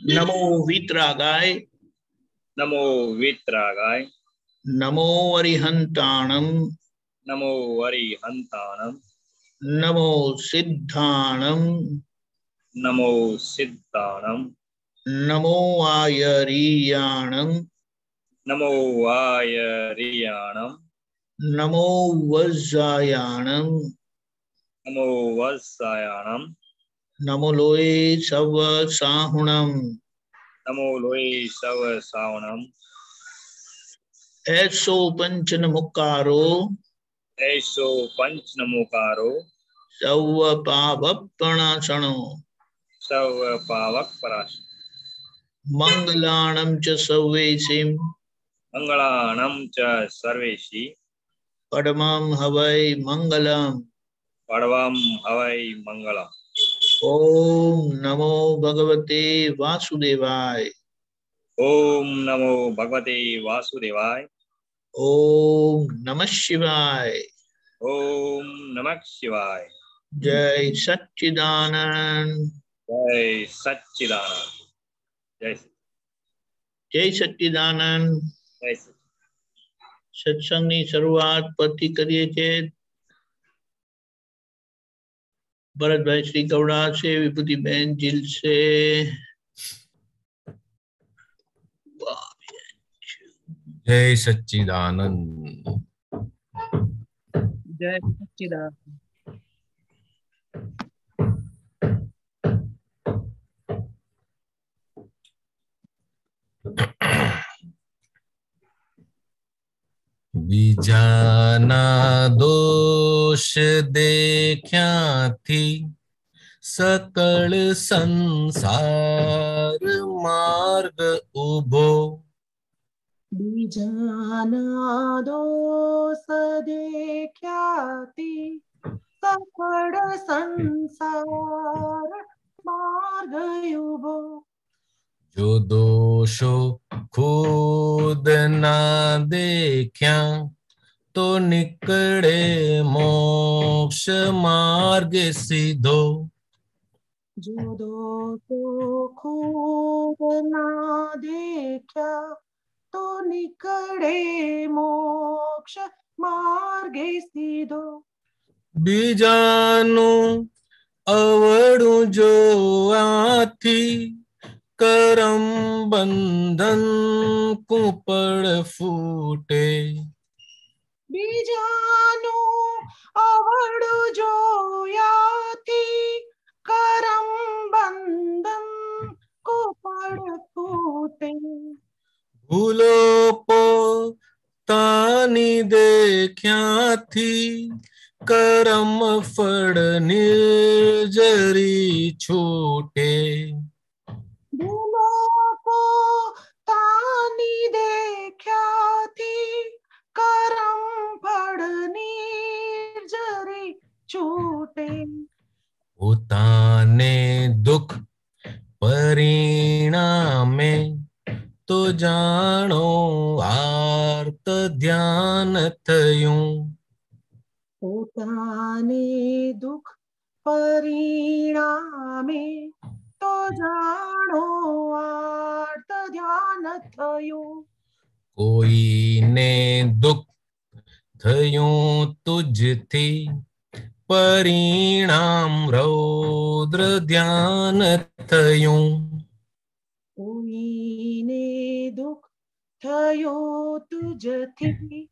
नमो वीतरागाय, नमो वीतरागाय, नमो अरिहंताणम, नमो अरिहंताणम, नमो सिद्धाणम, नमो सिद्धाणम, नमो आयरीयाणम, नमो आयरियाणम, नमो वज्जायाणम, नमो वत्सायाणम, नमो लोए सव साहुणम, नमो लोए सव सावणम, ऐसो पंचन मुकारो, ऐसो पंच नमोकारो, सव पावपणासणो, सव पावक पराश, मंगलाणं च सर्वेसिं, मंगलाणं च सर्वेषि, परमं हवै मंगलम्। परमं हवै मंगलम्। ओम नमो भगवते वासुदेवाय, ओम नमो भगवते वासुदेवाय, ओम नमः शिवाय, ओम नमः शिवाय, जय सच्चिदानंद, जय सच्चिदानंद, जय जय सच्चिदानंद। जय સત્સંગની શરૂઆત પરથી કરીએ છીએ. ભરતભાઈ શ્રી ગૌડા છે, વિભૂતિબેન જીલ છે. जय सच्चिदानंद, जय सच्चिदानंद। बीजाना दोष देख्या थी सकल संसार मार्ग उभो, बीजाना दोष देख्याति सकल संसार मार्ग उभो, जो दोषो खुद ना देख्या तो निकले मोक्ष मार्ग सीधो, जो दोषो खूब ना देखा तो निकले मोक्ष मार्गे सीधो, बीजानु अवड़ू जो आथी करम बंधन कुपड़ फूटे, बीजानु अवड़ जोयाति करम बंधन कुपड़ फूटे, भूलो पो तानी देख्या थी करम फड़ निर्जरी छूटे, भूलो को तानी देखा थी करम फड़ निर्जरी छूटे, उताने दुख परिणामे तो जानो आर्त ध्यान थयूं, पोताने दुख परिणामे तो जानो आर्त ध्यान थयो, कोई ने दुख थयूं तुझथी परिणाम रौद्र ध्यान थयूं, कोઈને दुख થયો તુજથી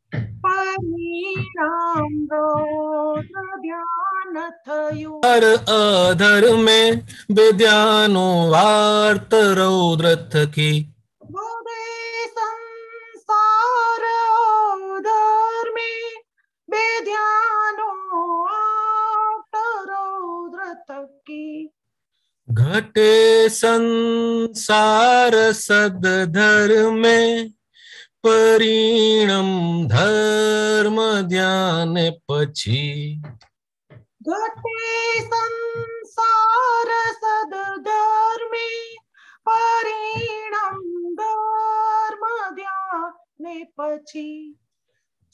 પરિણામ રૌદ્ર ધ્યાન થયું, हर अधर में विद्यानो वार्त रौद्र थकी, બોધે સંસાર ધર્મે બેધ્યાનો આટ રૌદ્ર થકી, घटे संसार सदधर में परिणम धर्म ध्यान पछी, घटे संसार सदधर्मे परिणाम धर्म ध्याने पछी,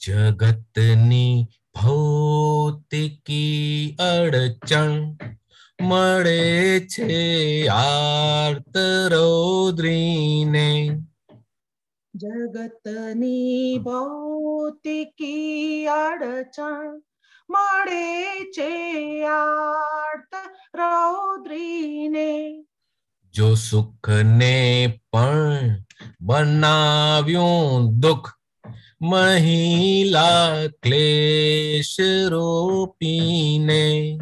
जगतनी भौतिकी अड़चन મળે છે આર્ત રૌદ્રીને. જગતની ભૌતિકી અડચણ મળે છે આર્ત રૌદ્રીને. જો સુખને પણ બનાવ્યું દુઃખ મહિલા ક્લેશ રોપીને.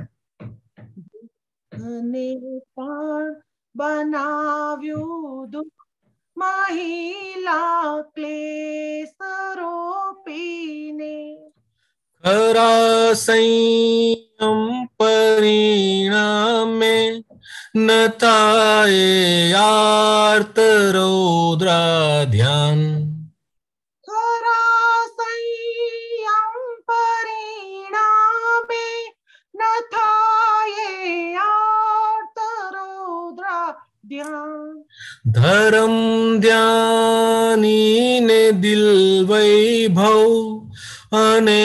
અને પણ બનાવ્યું દુઃખ મહિલા ક્લેશ રોપીને. ખરા સંયમ પરિણામે ન થાય આર્ત રૌદ્રા ધ્યાન. ખરા સંયમ પરિણામે ન થાય આર્ત રૌદ્રા ધ્યાન. ધર્મ ધ્યાનીને દિલ વૈભવ અને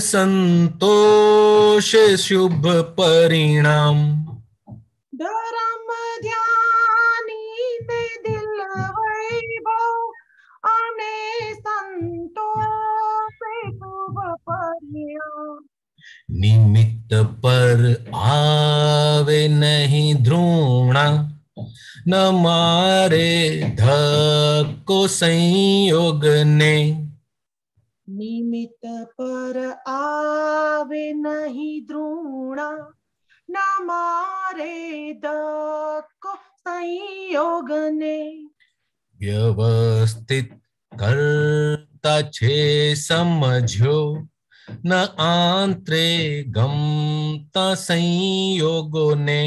સંતોષ શુભ પરિણામ. ધર્મ ધ્યાની તે દિલ વૈભવ અને સંતોષ શુભ પરિણામ. નિમિત્ત પર આવે નહીં ધ્રુણા ન મારે ધક્કો સંયોગને. નિમિત્ત પર આવે નહીં દ્રોણા ન મારે ધક્કો સંયોગને. વ્યવસ્થિત કરતા છે સમજ્યો ન આંતરે ગમતા સંયોગોને.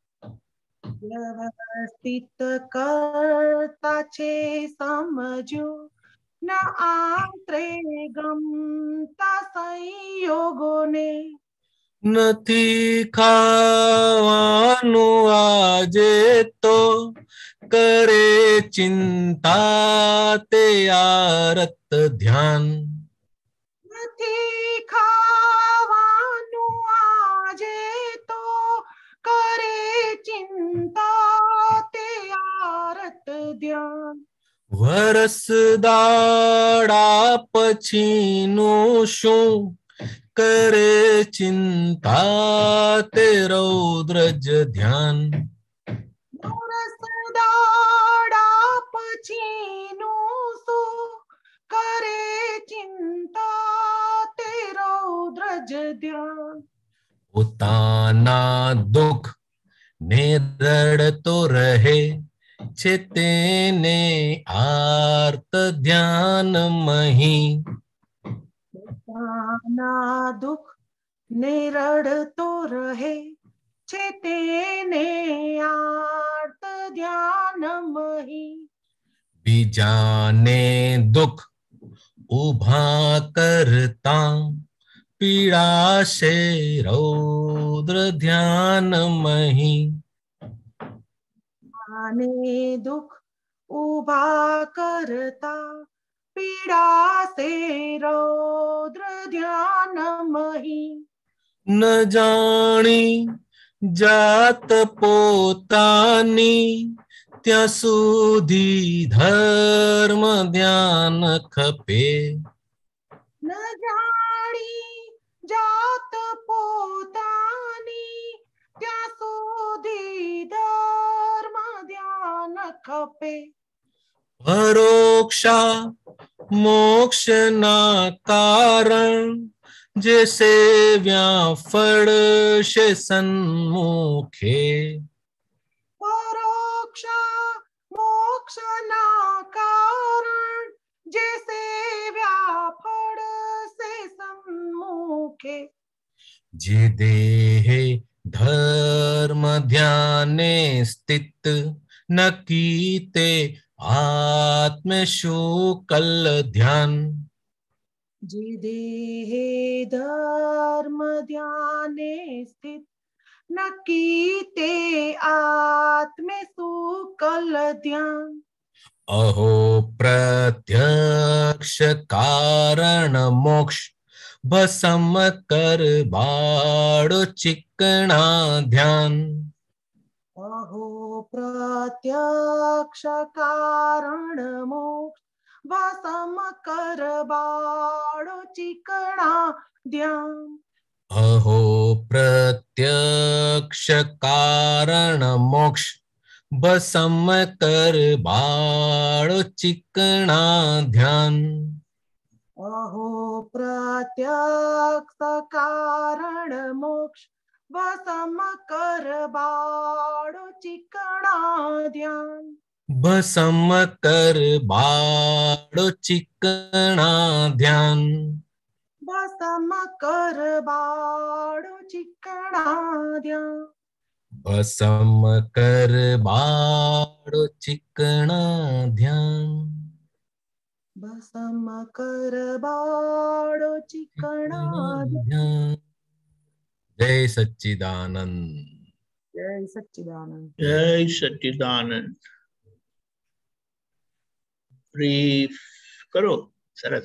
વ્યવસ્થિત કરતા છે સમજો ન આંતરે ગમતા સંયોગોને. નથી ખાવાનું આજે તો કરે ચિંતા તે આરત ધ્યાન. નથી ખાવાનું આજે તો કરે ચિંતા તે આરત ધ્યાન. વરસ દાડા પછીનું શું કરે ચિંતા તે રૌદ્રજ ધ્યાન. વરસ દાડા પછીનું શું કરે ચિંતા તે રૌદ્રજ ધ્યાન. પોતાના દુઃખ ને રડતો રહે છે તેને આર્ત ધ્યાન મહી. પોતાના દુઃખ ને રડતો રહે છે તેને આર્ત ધ્યાન મહી. બીજાને દુઃખ ઉભા કરતા પીડાશે રૌદ્ર ધ્યાન મહી. આને દુઃખ ઉભા કરતા પીડાશે રૌદ્ર ધ્યાન મહી. ન જાણી જાત પોતાની ત્યાં સુધી ધર્મ ધ્યાન ખપે. ન જાણી જાત પોતાની ત્યાં સુધી ધર્મ ધ્યાન ખપે. પરોક્ષા મોક્ષના કારણ જે સેવ્યા ફળશે સન્મુખે. પરોક્ષા મોક્ષના કારણ જે સેવ્યા ફળશે સન્મુખે. જે દેહે ધર્મ ધ્યાને સ્થિત નકી તે આત્મ શુકલ ધ્યાન. જે દેહે ધર્મ ધ્યાને સ્થિત નકી તે આત્મે શુકલ ધ્યાન. અહો પ્રત્યક્ષ કારણ મોક્ષ ભસમ કર બાળો ચિકણા ધ્યાન. प्रत्यक्ष कारण मोक्ष वसम कर बाड़ो चिकना ध्यान। अहो प्रत्यक्ष कारण मोक्ष बसम कर बाड़ो चिकना ध्यान। अहो प्रत्यक्ष कारण मोक्ष वसम कर बाड़ो चिकना ध्यान। बसम कर बाड़ो चिकना ध्यान। वसम कर बाड़ो चिकना ध्यान। भसम कर बाड़ो चिकना ध्यान। भसम कर बाड़ो चिकना ध्यान। जय सच्चिदानंद। जय सच्चिदानंद। जय सच्चिदानंद। ब्रीफ करो। सरस।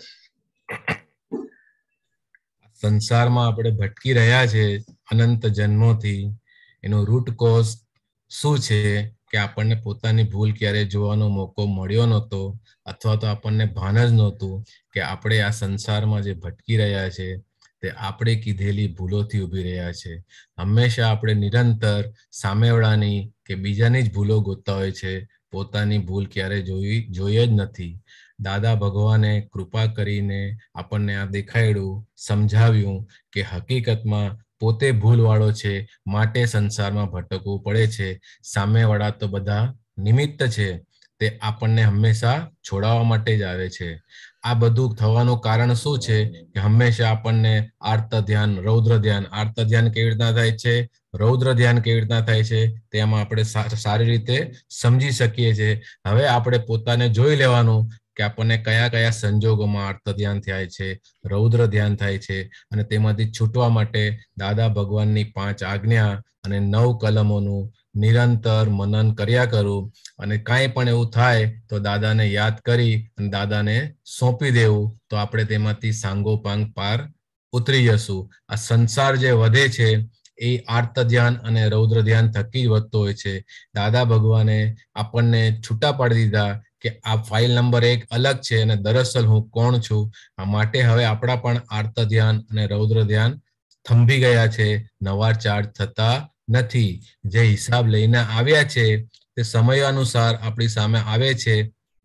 સંસારમાં આપણે ભટકી રહ્યા છે અનંત જન્મોથી. એનો રૂટ કોઝ શું છે કે આપણને પોતાની ભૂલ ક્યારે જોવાનો મોકો મળ્યો નહોતો, અથવા તો આપણને ભાન જ નહોતું કે આપણે આ સંસારમાં જે ભટકી રહ્યા છે તે આપણે કીધેલી ભૂલોથી ઊભી રહ્યા છે. હંમેશા આપણે નિરંતર સામેવાળાની કે બીજાની જ ભૂલો ગોતતા હોય છે, પોતાની ભૂલ ક્યારે જોઈ જ નથી. દાદા ભગવાને કૃપા કરીને આપણને આ દેખાડ્યું, સમજાવ્યું કે હકીકતમાં પોતે ભૂલવાળો છે, માટે સંસારમાં ભટકવું પડે છે. સામેવાળા તો બધા નિમિત્ત છે, તે આપણને હંમેશા છોડાવવા માટે જ આવે છે. આ બધું થવાનું કારણ શું છે કે હંમેશા આપણને આર્ત ધ્યાન, રૌદ્ર ધ્યાન, આર્ત ધ્યાન કેવી રીતના થાય છે, રૌદ્ર ધ્યાન કેવી રીતના થાય છે, તેમાં આપણે સારી રીતે સમજી શકીએ છીએ. હવે આપણે પોતાને જોઈ લેવાનું કે આપણને કયા કયા સંજોગોમાં આર્ત ધ્યાન થાય છે, રૌદ્ર ધ્યાન થાય છે, અને તેમાંથી છૂટવા માટે દાદા ભગવાનની 5 આજ્ઞા અને 9 કલમોનું નિરંતર મનન કર્યા કરું. અને કાંઈ પણ એવું થાય તો દાદાને યાદ કરી અને દાદાને સોંપી દેવું, તો આપણે તેમાંથી સાંગોપાંગ પાર ઉતરી જશું. આ સંસાર જે વધે છે એ આર્ત ધ્યાન અને રૌદ્ર ધ્યાન થકી જ વધતો હોય છે. દાદા ભગવાને આપણને છૂટા પાડી દીધા કે આ ફાઇલ નંબર 1 અલગ છે અને દરઅસલ હું કોણ છું. આ માટે હવે આપણા પણ આર્ત ધ્યાન અને રૌદ્ર ધ્યાન થંભી ગયા છે, નવા ચાર્જ થતા નથી. જે હિસાબ લઈને આવ્યા છે તે સમય અનુસાર આપણી સામે આવે છે.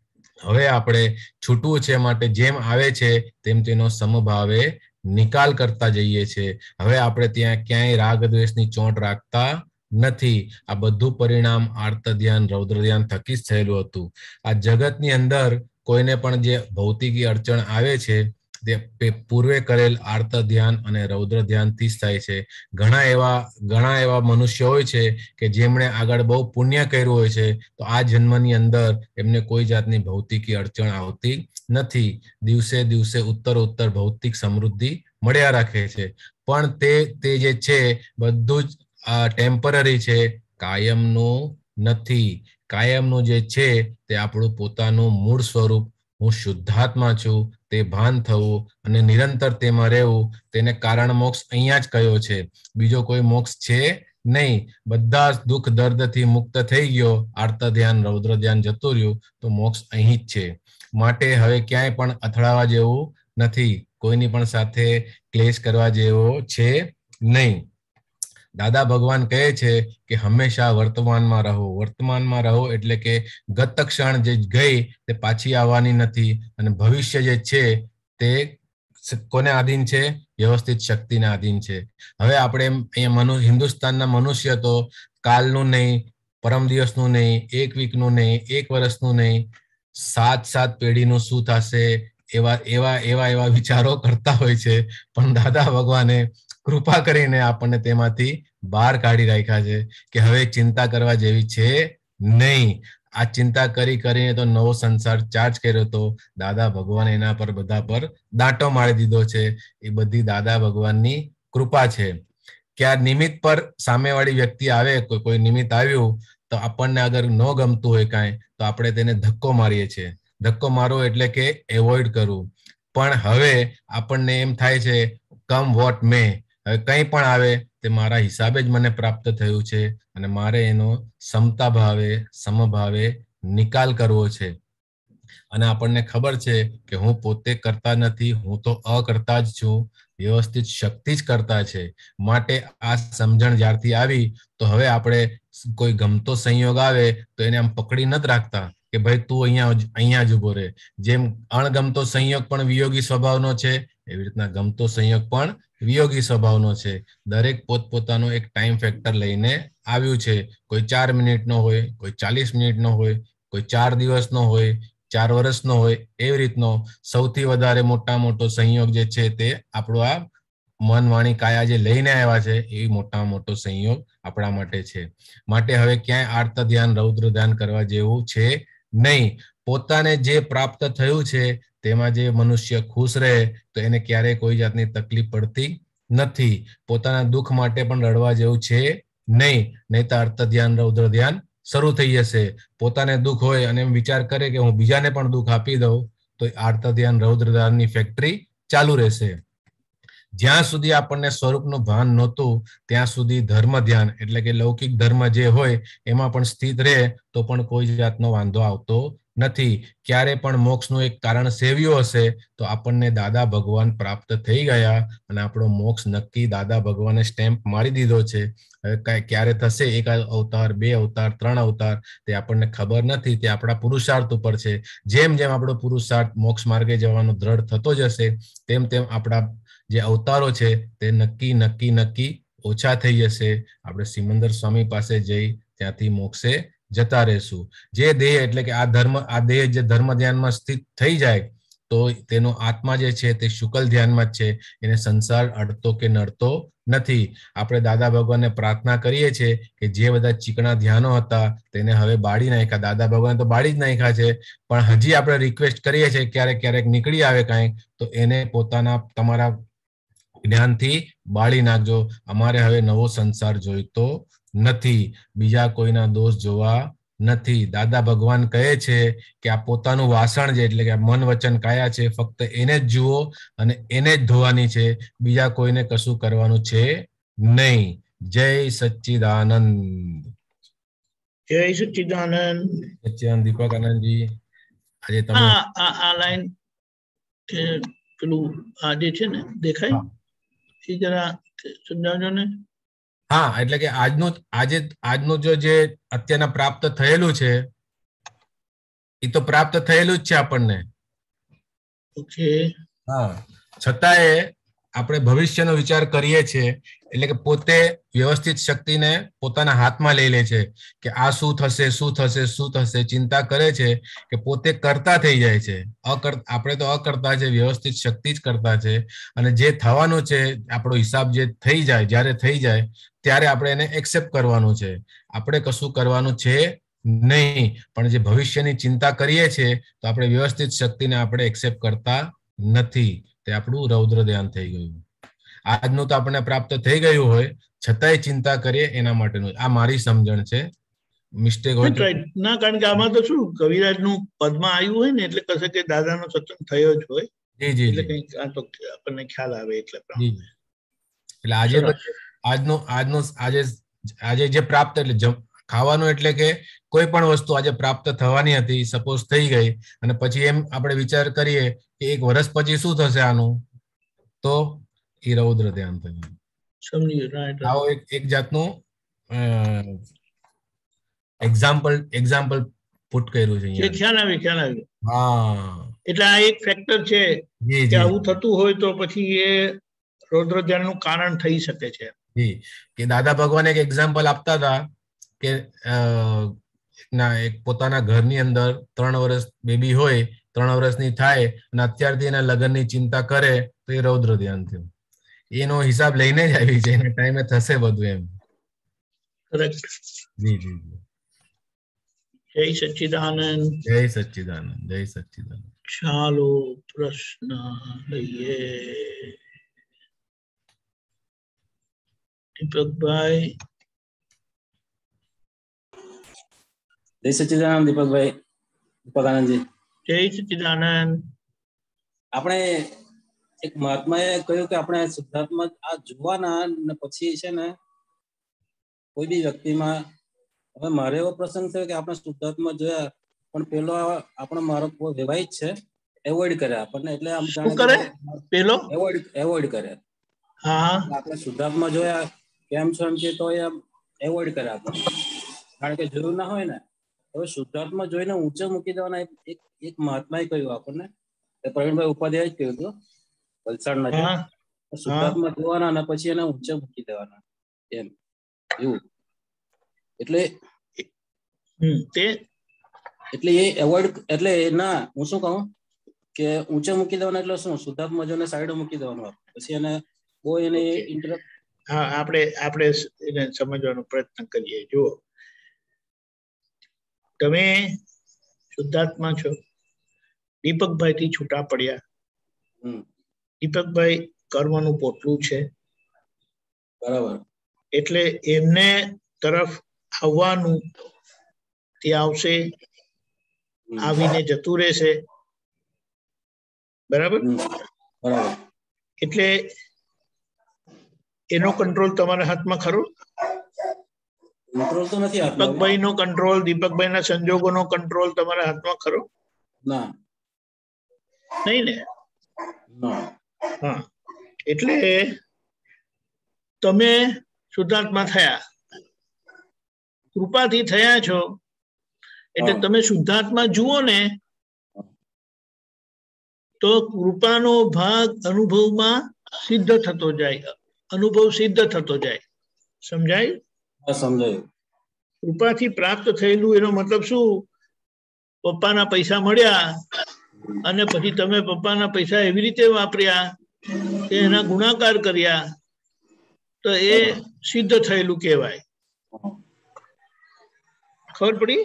હવે આપણે છૂટવું છે, માટે જેમ આવે છે તેમ તેનો સમભાવે નિકાલ કરતા જઈએ છે. હવે આપણે ત્યાં ક્યાંય રાગ દ્વેષની ચોંટ રાખતા નથી. આ બધું પરિણામ આર્ત ધ્યાન, રૌદ્ર ધ્યાન થકી જ થયેલું હતું. આ જગતની અંદર કોઈને પણ જે ભૌતિકી અડચણ આવે છે તે પૂર્વે કરેલ આર્ત ધ્યાન અને રૌદ્ર ધ્યાનથી જ થાય છે. ઘણા એવા મનુષ્યો હોય છે કે જેમણે આગળ બહુ પુણ્ય કર્યું હોય છે, તો આ જન્મની અંદર એમને કોઈ જાતની ભૌતિકી અડચણ આવતી નથી. દિવસે દિવસે ઉત્તર ભૌતિક સમૃદ્ધિ મળ્યા રાખે છે. પણ તે જે છે બધું જ ટેમ્પરરી છે, કાયમનું નથી. કાયમનું જે છે તે આપણું પોતાનું મૂળ સ્વરૂપ, હું શુદ્ધાત્મા છું, તે ભાન થવું અને નિરંતર તેમાં રહેવું, તેને કારણ મોક્ષ અહીંયા જ કયો છે. બીજો કોઈ મોક્ષ છે નહીં. બધા દુઃખ દર્દથી મુક્ત થઈ ગયો, આર્ત ધ્યાન, રૌદ્ર ધ્યાન જતું રહ્યું, તો મોક્ષ અહીં જ છે. માટે હવે ક્યાંય પણ અથડાવા જેવું નથી, કોઈની પણ સાથે ક્લેશ કરવા જેવો છે નહીં. દાદા ભગવાન કહે છે કે હંમેશા વર્તમાનમાં રહો. વર્તમાનમાં રહો એટલે કે ગત ક્ષણ જે ગઈ તે પાછી આવવાની નથી, અને ભવિષ્ય જે છે તે કોને આધીન છે? વ્યવસ્થિત શક્તિને આધીન છે. હવે આપણે અહીંયા હિન્દુસ્તાનના મનુષ્ય તો કાલનું નહીં, પરમ દિવસનું નહીં, 1 વીકનું નહીં, 1 વર્ષનું નહીં, 7 પેઢીનું શું થશે એવા વિચારો કરતા હોય છે. પણ દાદા ભગવાને કૃપા કરીને આપણને તેમાંથી બહાર કાઢી રાખ્યા છે કે હવે ચિંતા કરવા જેવી છે નહીં. આ ચિંતા કરીને તો નવો સંસાર ચાર્જ કર્યો તો દાદા ભગવાન એના પર બધા પર દાંટો મારી દીધો છે. એ બધી દાદા ભગવાનની કૃપા છે. કે આ નિમિત્ત પર સામેવાળી વ્યક્તિ આવે, કોઈ નિમિત્ત આવ્યું તો આપણને અગર ન ગમતું હોય કાંઈ, તો આપણે તેને ધક્કો મારીએ છીએ. ધક્કો મારવો એટલે કે એવોઇડ કરવું. પણ હવે આપણને એમ થાય છે કમ વોટ મે, હવે કંઈ પણ આવે તે મારા હિસાબે જ મને પ્રાપ્ત થયું છે અને મારે એનો સમતા ભાવે સમભાવે નિકાલ કરવો છે. અને આપણને ખબર છે કે હું પોતે કરતા નથી, હું તો અકર્તા જ છું, વ્યવસ્થિત શક્તિ જ કરતા છે. માટે આ સમજણ જ્યારથી આવી તો હવે આપણે કોઈ ગમતો સંયોગ આવે તો એને આમ પકડી નથી રાખતા કે ભાઈ તું અહીંયા જ ઉભો રહે. જેમ અણગમતો સંયોગ પણ વિયોગી સ્વભાવનો છે, એવી રીતના ગમતો સંયોગ પણ વિયોગી સ્વભાવનો છે. દરેક પોતપોતાનો એક ટાઈમ ફેક્ટર લઈને આવ્યું છે. કોઈ 4 મિનિટનો હોય, કોઈ 40 મિનિટનો હોય, કોઈ 4 દિવસનો હોય, 4 વર્ષનો હોય. એવી રીતનો સૌથી વધારે મોટો સંયોગ જે છે તે આપણો આ મન વાણી કાયા જે લઈને આવ્યા છે એ મોટામાં મોટો સંયોગ આપણા માટે છે. માટે હવે ક્યાંય આર્ત ધ્યાન રૌદ્ર ધ્યાન કરવા જેવું છે નહીં. પોતાને જે પ્રાપ્ત થયું છે તેમાં જે મનુષ્ય ખુશ રહે તો એને ક્યારેય કોઈ જાતની તકલીફ પડતી નથી. પોતાના દુઃખ માટે પણ રડવા જેવું છે નહીં તો અર્થ ધ્યાન રૌદ્ર ધ્યાન શરૂ થઈ જશે. પોતાને દુઃખ હોય અને એમ વિચાર કરે કે હું બીજાને પણ દુઃખ આપી દઉં તો આર્ત ધ્યાન રૌદ્ર ધ્યાનની ફેક્ટરી ચાલુ રહેશે. જ્યાં સુધી આપણને સ્વરૂપનું ભાન નહોતું ત્યાં સુધી ધર્મ ધ્યાન એટલે કે લૌકિક ધર્મ જે હોય એમાં પણ સ્થિત રહે તો પણ કોઈ જાતનો વાંધો આવતો નથી. ક્યારે પણ મોક્ષનું એક કારણ સેવ્યું હશે તો આપણને દાદા ભગવાન પ્રાપ્ત થઈ ગયા અને આપણો મોક્ષ નક્કી દાદા ભગવાને સ્ટેમ્પ મારી દીધો છે. હવે ક્યારે થશે, 1 અવતાર, 2 અવતાર, 3 અવતાર, તે આપણને ખબર નથી. તે આપણા પુરુષાર્થ ઉપર છે. જેમ જેમ આપણો પુરુષાર્થ મોક્ષ માર્ગે જવાનો દ્રઢ થતો જશે તેમ તેમ આપણા જે અવતારો છે તે નક્કી ઓછા થઈ જશે. આપણે સિમંદર સ્વામી પાસે જઈ ત્યાંથી મોક્ષે જતા રહેશું. જે દેહ એટલે કે આ દેહ જે ધર્મ ધ્યાનમાં સ્થિત થઈ જાય તો તેનો આત્મા જે છે તે શુકલ ધ્યાનમાં જ છે. એને સંસાર અડતો કે નડતો નથી. આપણે દાદા ભગવાનને પ્રાર્થના કરીએ છીએ કે જે બધા ચીકણા ધ્યાનો હતા તેને હવે બાળી નાખ્યા. દાદા ભગવાન તો બાળી જ નાખ્યા છે, પણ હજી આપણે રિક્વેસ્ટ કરીએ છીએ ક્યારેક નીકળી આવે કાંઈ તો એને તમારા જ્ઞાનથી બાળી નાખજો. અમારે હવે નવો સંસાર જોઈતો નથી, બીજા કોઈના દોષ જોવા નથી. દાદા ભગવાન કહે છે કે આ પોતાનું વાસણ છે એટલે કે મન વચન કાયા છે, ફક્ત એને જ જુઓ અને એને જ ધોવાની છે, બીજા કોઈને કશું કરવાનું છે નહીં. જય સચ્ચિદાનંદ. જય સચ્ચિદાનંદ. સચ્ચિદાનંદ દીપક આનંદજી, આજે તમે આ લાઈન પેલું આ જે છે ને દેખાય એ જરા સમજાવજો ને. હા, એટલે કે આજનું જે અત્યારના પ્રાપ્ત થયેલું છે એ તો પ્રાપ્ત થયેલું જ છે આપણને. ઓકે. હા, છતાંય આપણે ભવિષ્યનો વિચાર કરીએ છીએ એટલે કે પોતે વ્યવસ્થિત શક્તિને પોતાના હાથમાં લઈ લે છે કે આ શું થશે ચિંતા કરે છે કે પોતે કરતા થઈ જાય છે. આપણે તો અકર્તા છે, વ્યવસ્થિત શક્તિ જ કરતા છે. અને જે થવાનું છે આપણો હિસાબ જે થઈ જાય, જ્યારે થઈ જાય ત્યારે આપણે એને એક્સેપ્ટ કરવાનું છે. આપણે કશું કરવાનું છે નહીં. પણ જે ભવિષ્યની ચિંતા કરીએ છીએ તો આપણે વ્યવસ્થિત શક્તિને આપણે એક્સેપ્ટ કરતા નથી. તે આપણું રૌદ્ર ધ્યાન થઈ ગયું. આજનું તો આપણને પ્રાપ્ત થઈ ગયું હોય છતાંય ચિંતા કરીએ એના માટેનું. આ મારી સમજણ છે, મિસ્ટેક હોય તો ના. કારણ કે આમાં તો શું કવિરાજનું પદમાં આવ્યું હોય ને એટલે કશે કે દાદાનો સત્સંગ થયો જ હોય. એટલે કંઈક આ તો આપણને ખ્યાલ આવે એટલે આજે જે પ્રાપ્ત એટલે ખાવાનું એટલે કે કોઈ પણ વસ્તુ આજે પ્રાપ્ત થવાની હતી, સપોઝ થઈ ગઈ અને પછી એમ આપણે વિચાર કરીએ કે 1 વર્ષ પછી શું થશે આનું, તો એ રૌદ્ર ધ્યાન થયું. આવો એક જાતનું એક્ઝામ્પલ પુટ કર્યું છે. ખ્યાલ આવ્યું. હા, એટલે આ એક ફેક્ટર છે કે આવું થતું હોય તો પછી એ રૌદ્ર ધ્યાનનું કારણ થઈ શકે છે. કે દાદા ભગવાન એક એક્ઝામ્પલ આપતા હતા કે એક પોતાના ઘરની અંદર 3 વર્ષ બેબી હોય, 3 વર્ષની થાય અને અત્યારથી એના લગ્નની ચિંતા કરે તો એ રૌદ્ર ધ્યાન થયું. એનો હિસાબ લઈને જ આવી છે, એના ટાઈમે થશે બધું એમ. જય સચ્ચિદાનંદ. જય સચ્ચિદાનંદ. જય સચ્ચિદાનંદ. ચાલો પ્રશ્ન લઈએ. દીપકભાઈ. જય સચ્ચિદાનંદ દીપકભાઈ, દીપક આનંદજી. જય સચ્ચિદાનંદ. આપણે એક મહાત્માએ કહ્યું કે આપણે શુદ્ધાત્મા આ જોવાના ને પછી છે ને કોઈ બી વ્યક્તિમાં, હવે મારે એવો પ્રસંગ થયો કે આપણે શુદ્ધાત્મા જોયા પણ પેલો આપણો મારો વિવાહિત છે એવોઇડ કરે આપણને, એટલે આમ શું કરે પેલો? એવોઇડ કરે. હા આપણે શુદ્ધાત્મા જોયા કેમ છો એમ કે તો એમ એવોઇડ કરે આપણને, કારણ કે જરૂર ના હોય ને. હવે શુદ્ધાત્મા જોઈને ઊંચે મૂકી દેવાના એક મહાત્માએ કહ્યું આપણને, પ્રવીણભાઈ ઉપાધ્યાય જ કહ્યું હતું વલસાડના છે. શુદ્ધાત્મા જોવાના અને પછી એને ઊંચે મૂકી દેવાના એમ એવું. એટલે એટલે એ એવોઇડ, એટલે ના હું શું કહું કે ઊંચે મૂકી દેવાના એટલે શું, શુદ્ધાત્મા જોઈને સાઈડ મૂકી દેવાનું, પછી એને બહુ એને ઇન્ટરપ્ટ. હા આપણે એને સમજવાનો પ્રયત્ન કરીએ. જુઓ, તમે શુદ્ધાત્મા છો, દીપકભાઈ થી છૂટા પડ્યા. દીપકભાઈ કર્મનું પોટલું છે, બરાબર. એટલે એમને તરફ આવવાનું, તે આવશે, આવીને જતું રહેશે. બરાબર. એટલે એનો કંટ્રોલ તમારા હાથમાં ખરો? કંટ્રોલ તો નથી. દીપકભાઈ નો કંટ્રોલ, દીપકભાઈ ના સંજોગોનો કંટ્રોલ તમારા હાથમાં ખરો? ના, નહીં ને. હા, એટલે તમે શુદ્ધાત્મા થયા, કૃપાથી થયા છો, એટલે તમે શુદ્ધાત્મા જુઓ ને તો કૃપાનો ભાગ અનુભવમાં સિદ્ધ થતો જાય, અનુભવ સિદ્ધ થતો જાય. સમજાય? સમજાયું. કૃપાથી પ્રાપ્ત થયેલું એનો મતલબ શું? પપ્પાના પૈસા મળ્યા અને પછી તમે પપ્પાના પૈસા એવી રીતે વાપર્યા કે એના ગુણાકાર કર્યા, તો એ સિદ્ધ થયેલું કહેવાય. ખબર પડી?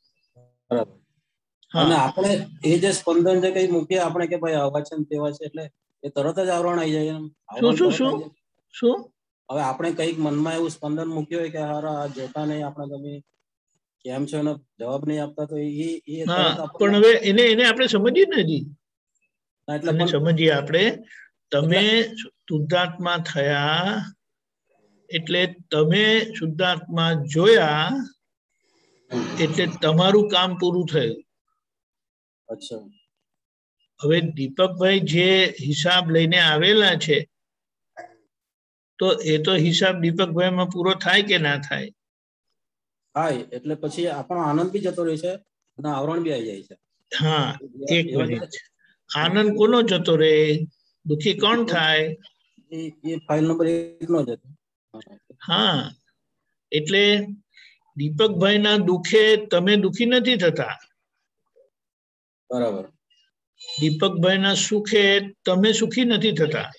અને આપણે એ જે સ્પંદન જે કઈ મૂકીએ આપણે કે ભાઈ આવા છે ને તેવા છે, એટલે એ તરત જ આવરણ આવી જાય. શું હવે આપણે કઈક મનમાં એવું સ્પંદન મૂક્યું હોય કે હારા જોતા નહીં, આપણે તમે કેમ છો એનો જવાબ નહીં આપતા, તો પણ હવે એને આપણે સમજીએ ને હજી, એટલે સમજીએ આપણે. તમે શુદ્ધાત્મા થયા એટલે તમે શુદ્ધાત્મા જોયા એટલે તમારું કામ પૂરું થયું. અચ્છા. હવે દીપકભાઈ જે હિસાબ લઈને આવેલા છે, તો એ તો હિસાબ દીપકભાઈ માં પૂરો થાય કે ના થાય? થાય. એટલે પછી આપણો આનંદ બી જતો રહે છે અને આવરણ બી આવી જાય છે. હા, એક મિનિટ. આનંદ કોનો જતો રહે? દુખી કોણ થાય? એ ફાઇલ નંબર 1 નો જ હતો. હા, એટલે દીપકભાઈ ના દુખે તમે દુખી નથી થતા. બરાબર. દીપકભાઈ ના સુખે તમે સુખી નથી થતા.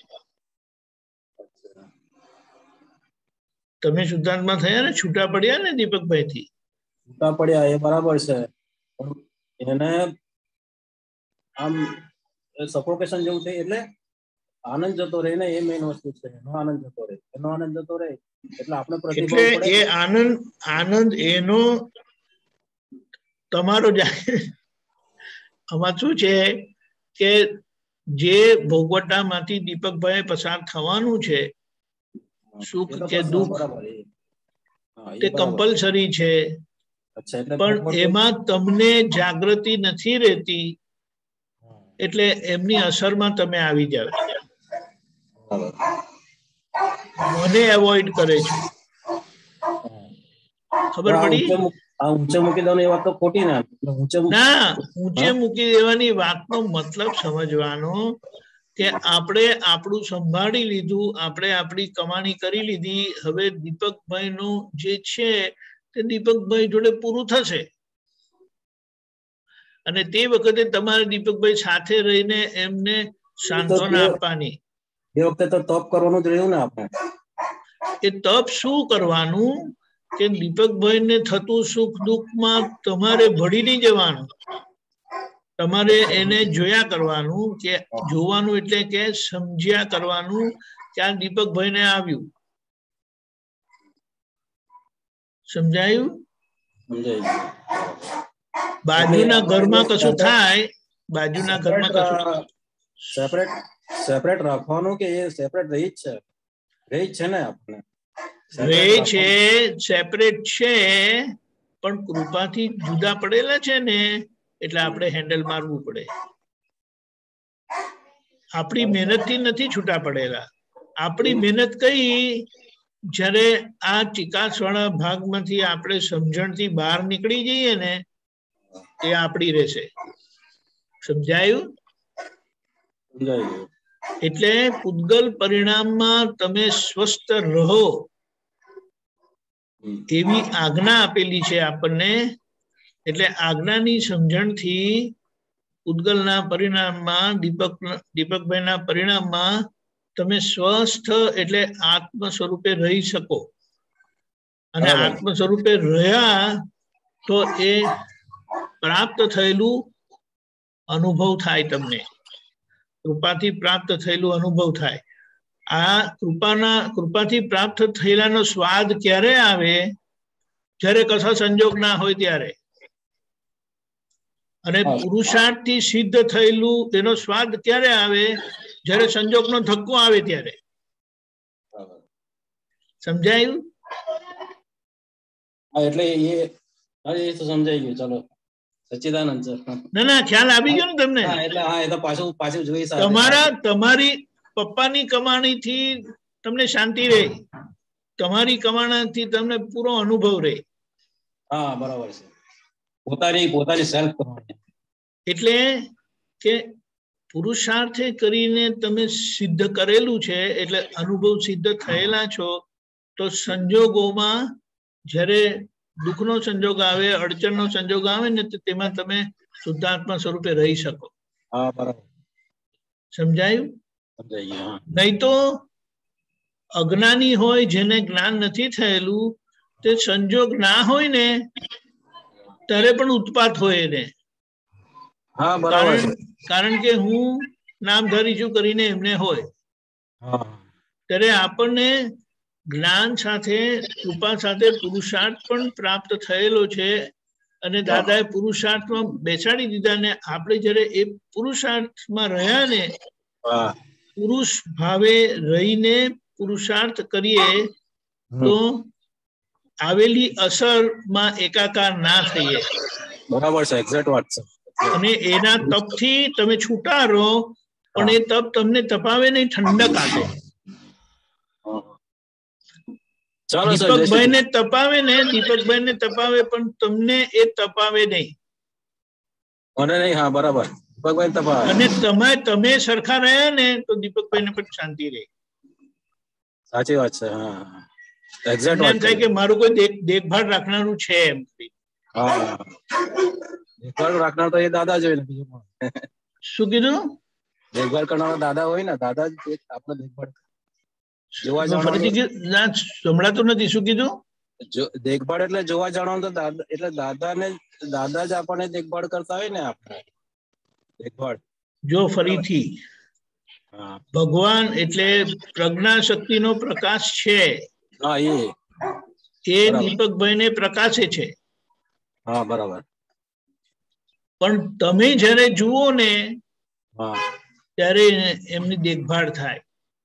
તમે શુદ્ધાત્મા થયા ને, છૂટા પડ્યા ને દીપકભાઈ થી. છૂટા પડ્યા એ બરાબર છે, એને આમ સફોકેશન જેવું છે, એટલે આનંદ જતો રહે ને, એ મેઇન વસ્તુ છે. એનો આનંદ જતો રહે, એનો આનંદ જતો રહે એટલે આપણે પ્રતિભાવ પડે. એટલે એ આનંદ એનો તમારો જાય. આમાં શું છે કે જે ભોગવટા માંથી દીપકભાઈ પસાર થવાનું છે, સુખ કે દુઃખ, તે કમ્પલસરી છે. પણ એમાં તમને જાગૃતિ નથી રહેતી, એટલે એમની અસરમાં તમે આવી જાવ. મને એવોઇડ કરે છે. ખબર પડી? ઊંચે મૂકી દેવાની વાત તો ખોટી ના. ના, ઊંચે મૂકી દેવાની વાતનો મતલબ સમજવાનો કે આપણે આપણું સંભાળી લીધું, આપણે આપણી કમાણી કરી લીધી. હવે દીપકભાઈ નું જે છે તે દીપકભાઈ જોડે પૂરું થશે, અને તે વખતે તમારે દીપકભાઈ સાથે રહીને એમને સાંત્વના આપવાની. એ વખતે તો તપ કરવાનું જ રહ્યું ને આપણે. એ તપ શું કરવાનું કે દીપકભાઈ ને થતું સુખ દુઃખમાં તમારે ભળી નહીં જવાનું. તમારે એને જોયા કરવાનું, કે જોવાનું એટલે કે સમજ્યા કરવાનું કે આ દીપકભાઈ ને આવ્યું. સમજાયું? બાજુના ઘરમાં કશું થાય, બાજુના ઘરમાં કશું સેપરેટ સેપરેટ રાખવાનું કે એ સેપરેટ રહી જ છે ને આપણને રે છે સેપરેટ છે પણ કૃપાથી જુદા પડેલા છે ને એટલે આપણે હેન્ડલ મારવું પડે. આપણી મહેનતથી નથી છૂટા પડેલા. આપણી મહેનત કઈ, જ્યારે આ ચિકાસવાળા ભાગમાંથી આપણે સમજણથી બહાર નીકળી જઈએ ને એ આપણી રહેશે. સમજાયું? એટલે પૂતગલ પરિણામમાં તમે સ્વસ્થ રહો એવી આજ્ઞા આપેલી છે આપણને. એટલે આજ્ઞાની સમજણથી પૂતગલના પરિણામમાં દીપકભાઈના પરિણામમાં તમે સ્વસ્થ એટલે આત્મ સ્વરૂપે રહી શકો. અને આત્મ સ્વરૂપે રહ્યા તો એ પ્રાપ્ત થયેલું અનુભવ થાય. તમને કૃપાથી પ્રાપ્ત થયેલું અનુભવ થાય. આ કૃપાથી પ્રાપ્ત થયેલાનો સ્વાદ ક્યારે આવે? જ્યારે કશા સંજોગ ના હોય ત્યારે. અને પુરુષાર્થ થી સિદ્ધ થયેલું એનો સ્વાદ ક્યારે આવે? જ્યારે સંજોગનો ધક્કો આવે ત્યારે. સમજાયું? એટલે એ તો સમજાઈ ગયું. ચલો સચ્ચિદાનંદ સર. ના ખ્યાલ આવી ગયો ને તમને? એટલે હા, એ તો પાછું જોઈ તમારી પપ્પાની કમાણીથી તમને શાંતિ રહે, તમારી કમાણીથી તમને પૂરો અનુભવ રહે. હા બરાબર છે. પોતાની સેલ્ફ કમાણી. એટલે કે પુરુષાર્થે કરીને તમે સિદ્ધ કરેલું છે એટલે અનુભવ સિદ્ધ થયેલા છો. તો સંજોગોમાં જ્યારે દુઃખનો સંજોગ આવે, અડચણનો સંજોગ આવે ને તો તેમાં તમે શુદ્ધાત્મા સ્વરૂપે રહી શકો. હા બરાબર. સમજાયું? નહીં તો અજ્ઞાની હોય, જેને જ્ઞાન નથી થયેલું, તે સંજોગ ના હોય ને ત્યારે પણ ઉત્પાત હોય એને. કારણ કે હું નામધારી છું કરીને એમને હોય. ત્યારે આપણને જ્ઞાન સાથે કૃપા સાથે પુરુષાર્થ પણ પ્રાપ્ત થયેલો છે. અને દાદાએ પુરુષાર્થમાં બેસાડી દીધા ને આપણે જયારે એ પુરુષાર્થમાં રહ્યા ને, પુરુષ ભાવે રહીને પુરુષાર્થ કરીએ તો આવેલી અસરમાં એકાકાર ના થઈએ. બરાબર છે, એક્ઝેક્ટ વાત છે. અને એના તપથી તમે છૂટા રહો, પણ એ તપ તમને તપાવે નહીં, ઠંડક આપે. દીપકભાઈને તપાવે પણ તમને એ તપાવે નહીં. હા બરાબર. અને તમે સરખા રહ્યા ને તો દીપકભાઈને પણ શાંતિ રહે. સાચી વાત છે. એમ થાય કે મારું કોઈ દેખભાળ રાખનારું છે એમ. દેખભાળ રાખનાર તો એ દાદા જ હોય ને. શું કીધું? દેખભાળ કરનાર દાદા હોય ને, દાદા જ આપણે દેખભાળ સંભળાતું નથી. શું કીધું? દેખભાળ એટલે જોવા જાણવાનું તો એટલે દાદા જ આપણને દેખભાળ કરતા હોય ને. આપણે દેખભાળ જો ફરીથી ભગવાન એટલે પ્રજ્ઞા શક્તિનો પ્રકાશ છે. એ દીપકભાઈને પ્રકાશે છે. હા બરાબર. પણ તમે જયારે જુઓ ને ત્યારે એમની દેખભાળ થાય.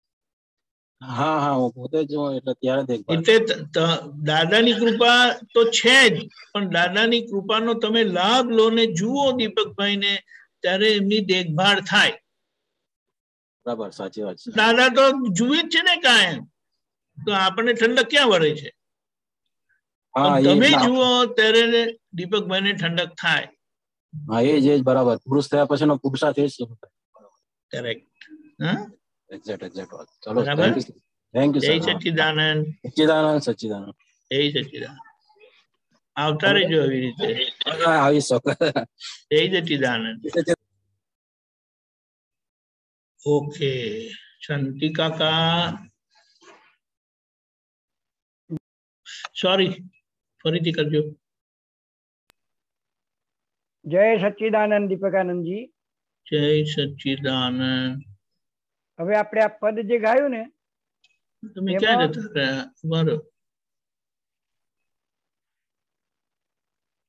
હું પોતે જ એટલે ત્યારે દેખભાળ. એટલે દાદાની કૃપા તો છે જ, પણ દાદાની કૃપાનો તમે લાભ લો ને જુઓ દીપકભાઈને, ત્યારે એમની દેખભાળ થાય. બરાબર, સાચી વાત છે. દાદા તો જુએ જ છે ને કાયમ, તો આપણને ઠંડક ક્યાં વળે છે? તમે જુઓ ત્યારે દીપકભાઈને ઠંડક થાય. એ જ બરાબર. પુરુષ થયા પછી નો પુરુષાર્થ એ જ. કરેક્ટ. એક્ઝેક્ટ વાત. ચલો, થેન્ક યુ. જય સચ્ચિદાનંદ. સચ્ચિદાનંદ. જય સચ્ચિદાનંદ. આવતા રહેજો આવી રીતે. આવી શકો. જય સચ્ચિદાનંદ. ઓકે, શાંતિ કાકા. સોરી, ફરીથી કરજો. જય સચ્ચિદાનંદ દીપકાનંદજી. જય સચ્ચિદાનંદ. હવે આપણે આ પદ જે ગાયું ને, તમે ક્યાં જતા રહ્યા? બરો.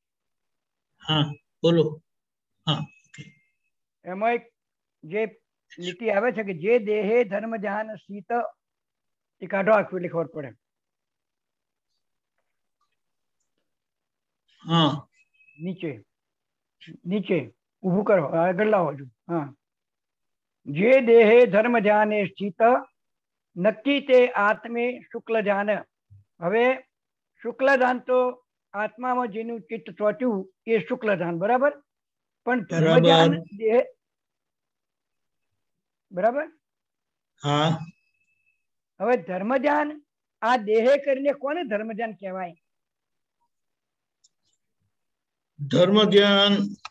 હા બોલો. હા, એમાં એક જે નીતિ આવે છે કે જે દેહે ધર્મ ધ્યાન શીત એ કાઢો આખું એટલે ખબર પડે. હા નીચે નીચે ઊભું કરો, આગળ લાવો છું. હા, જે દેહે ધર્મ ધ્યાને સ્થિત નક્કી તે આત્મે શુક્લ ધ્યાન. હવે શુક્લ ધ્યાન તો આત્મામાં જેનું ચિત્ત ચોટ્યું એ શુક્લ ધ્યાન, બરાબર. પણ ધર્મ ધ્યાન દેહ, બરાબર. હા હવે ધર્મ ધ્યાન આ દેહે કરીને કોને ધર્મ ધ્યાન કહેવાય? ધર્મ ધ્યાન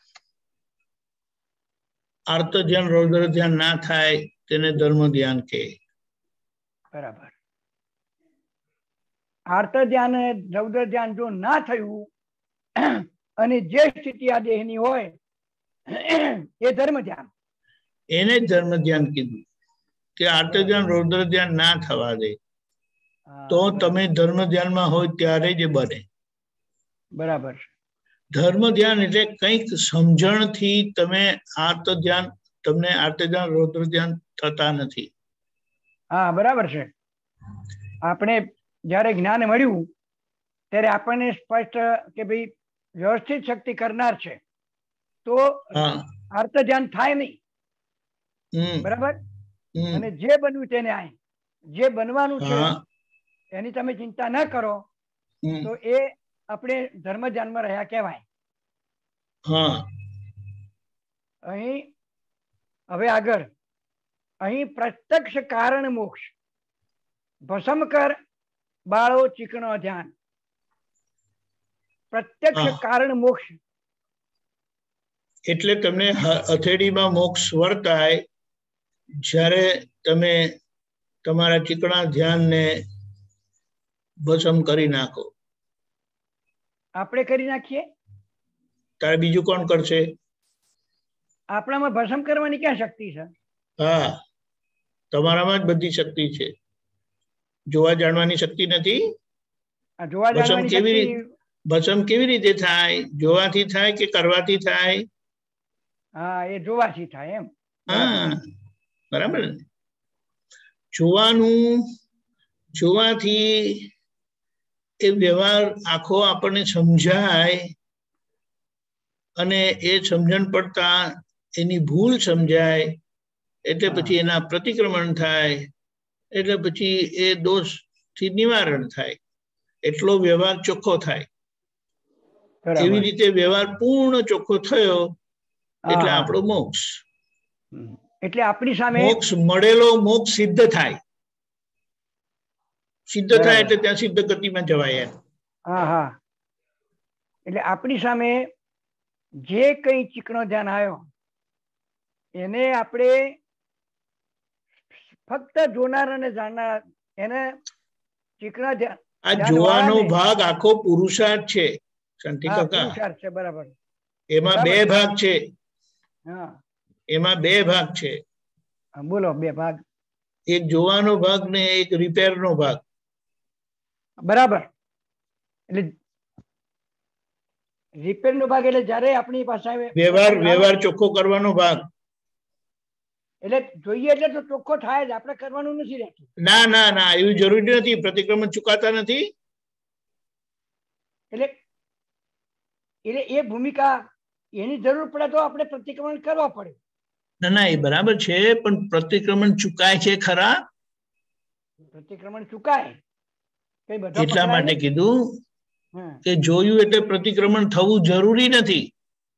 આર્ત ધ્યાન રૌદ્ર ધ્યાન ના થાય તેને ધર્મ ધ્યાન કહે. બરાબર. આર્ત ધ્યાન રૌદ્ર ધ્યાન જો ના થયું અને જે સ્થિતિ આ દેહની હોય એ ધર્મ ધ્યાન. એને જ ધર્મ ધ્યાન કીધું કે આર્ત ધ્યાન રૌદ્ર ધ્યાન ના થવા દે તો તમે ધર્મ ધ્યાનમાં હોય ત્યારે જ બને. બરાબર. ધર્મ ધ્યાન એટલે કંઈક સમજણથી તમે આર્ત ધ્યાન, તમને આર્ત ધ્યાન રૌદ્ર ધ્યાન થતા નથી. હા બરાબર છે. આપણે જ્યારે જ્ઞાન મળ્યું ત્યારે આપણને સ્પષ્ટ કે ભાઈ વ્યવસ્થિત શક્તિ કરનાર છે તો આર્ત ધ્યાન થાય નહીં, બરાબર. અને જે બન્યું તેને આય, જે બનવાનું છે એની તમે ચિંતા ન કરો તો એ આપણે ધર્મ ધ્યાનમાં રહ્યા કહેવાય. અહીં હવે આગળ અહીં પ્રત્યક્ષ કારણ મોક્ષ ભસમ કર બાળો ચીકણો ધ્યાન. પ્રત્યક્ષ કારણ મોક્ષ એટલે તમને હથેળીમાં મોક્ષ વર્તાય જ્યારે તમે તમારા ચીકણા ધ્યાનને ભસ્મ કરી નાખો. આપણે કરી નાખીએ ત્યારે બીજું કોણ કરશે? આપણામાં ભસ્મ કરવાની ક્યાં શક્તિ છે? હા, તમારામાં જ બધી શક્તિ છે. જોવા જાણવાની શક્તિ નથી. જોવા જાણવાની શક્તિ ભસ્મ કેવી રીતે થાય? જોવાથી થાય કે કરવાથી થાય? હા, એ જોવાથી થાય એમ. હા બરાબર. જોવાનું, જોવાથી એ વ્યવહાર આખો આપણને સમજાય અને એ સમજણ પડતા એની ભૂલ સમજાય એટલે પછી એના પ્રતિક્રમણ થાય એટલે પછી એ દોષ થી નિવારણ થાય, એટલો વ્યવહાર ચોખ્ખો થાય. એવી રીતે વ્યવહાર પૂર્ણ ચોખ્ખો થયો એટલે આપણો મોક્ષ. એટલે આપણી સામે મોક્ષ મળેલો મોક્ષ સિદ્ધ થાય. સિદ્ધ થાય એટલે ત્યાં સિદ્ધ ગતિમાં જવાય. હા હા, એટલે આપણી સામે જે કઈ ચીકણો ધ્યાન આવ્યો એને આપણે ફક્ત જોનાર અને જાણનાર એને ચીકણા ધ્યાન. આ જોવાનો ભાગ આખો પુરુષાર્થ છે શાંતિ કાકા. પુરુષાર્થ છે, બરાબર. એમાં બે ભાગ છે. હા, એમાં બે ભાગ છે. બોલો. બે ભાગ? એક જોવાનો ભાગ ને એક રિપેર નો ભાગ. બરાબર. એટલે રિપેર નો ભાગ એટલે જયારે આપણી પાસે વ્યવહાર ચોખ્ખો કરવાનો ભાગ. એટલે જોઈએ એટલે તો ચોખ્ખો થાય જ, આપણે કરવાનું નથી રહેતું. ના ના ના, એવું જરૂરી નથી. પ્રતિક્રમણ ચુકાતા નથી. એટલે એટલે એ ભૂમિકા એની જરૂર પડે તો આપણે પ્રતિક્રમણ કરવા પડે. ના ના, એ બરાબર છે, પણ પ્રતિક્રમણ ચુકાય છે ખરા? પ્રતિક્રમણ ચુકાય એટલા માટે કીધું કે જોયું એટલે પ્રતિક્રમણ થવું જરૂરી નથી.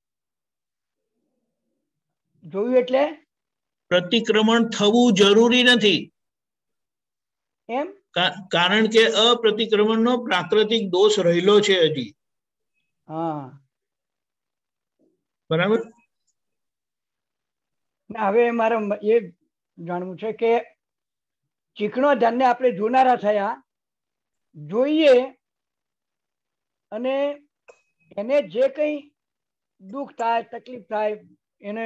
જોયું એટલે પ્રતિક્રમણ થવું જરૂરી નથી. એમ? કારણ કે અપ્રતિક્રમણનો પ્રાકૃતિક દોષ રહેલો છે હજી. હા બરાબર. હવે મારે એ જાણવું છે કે ચીકણો ધ્યાનને આપણે જોનારા થયા, જોઈએ અને એને જે કઈ દુઃખ થાય, તકલીફ થાય, એને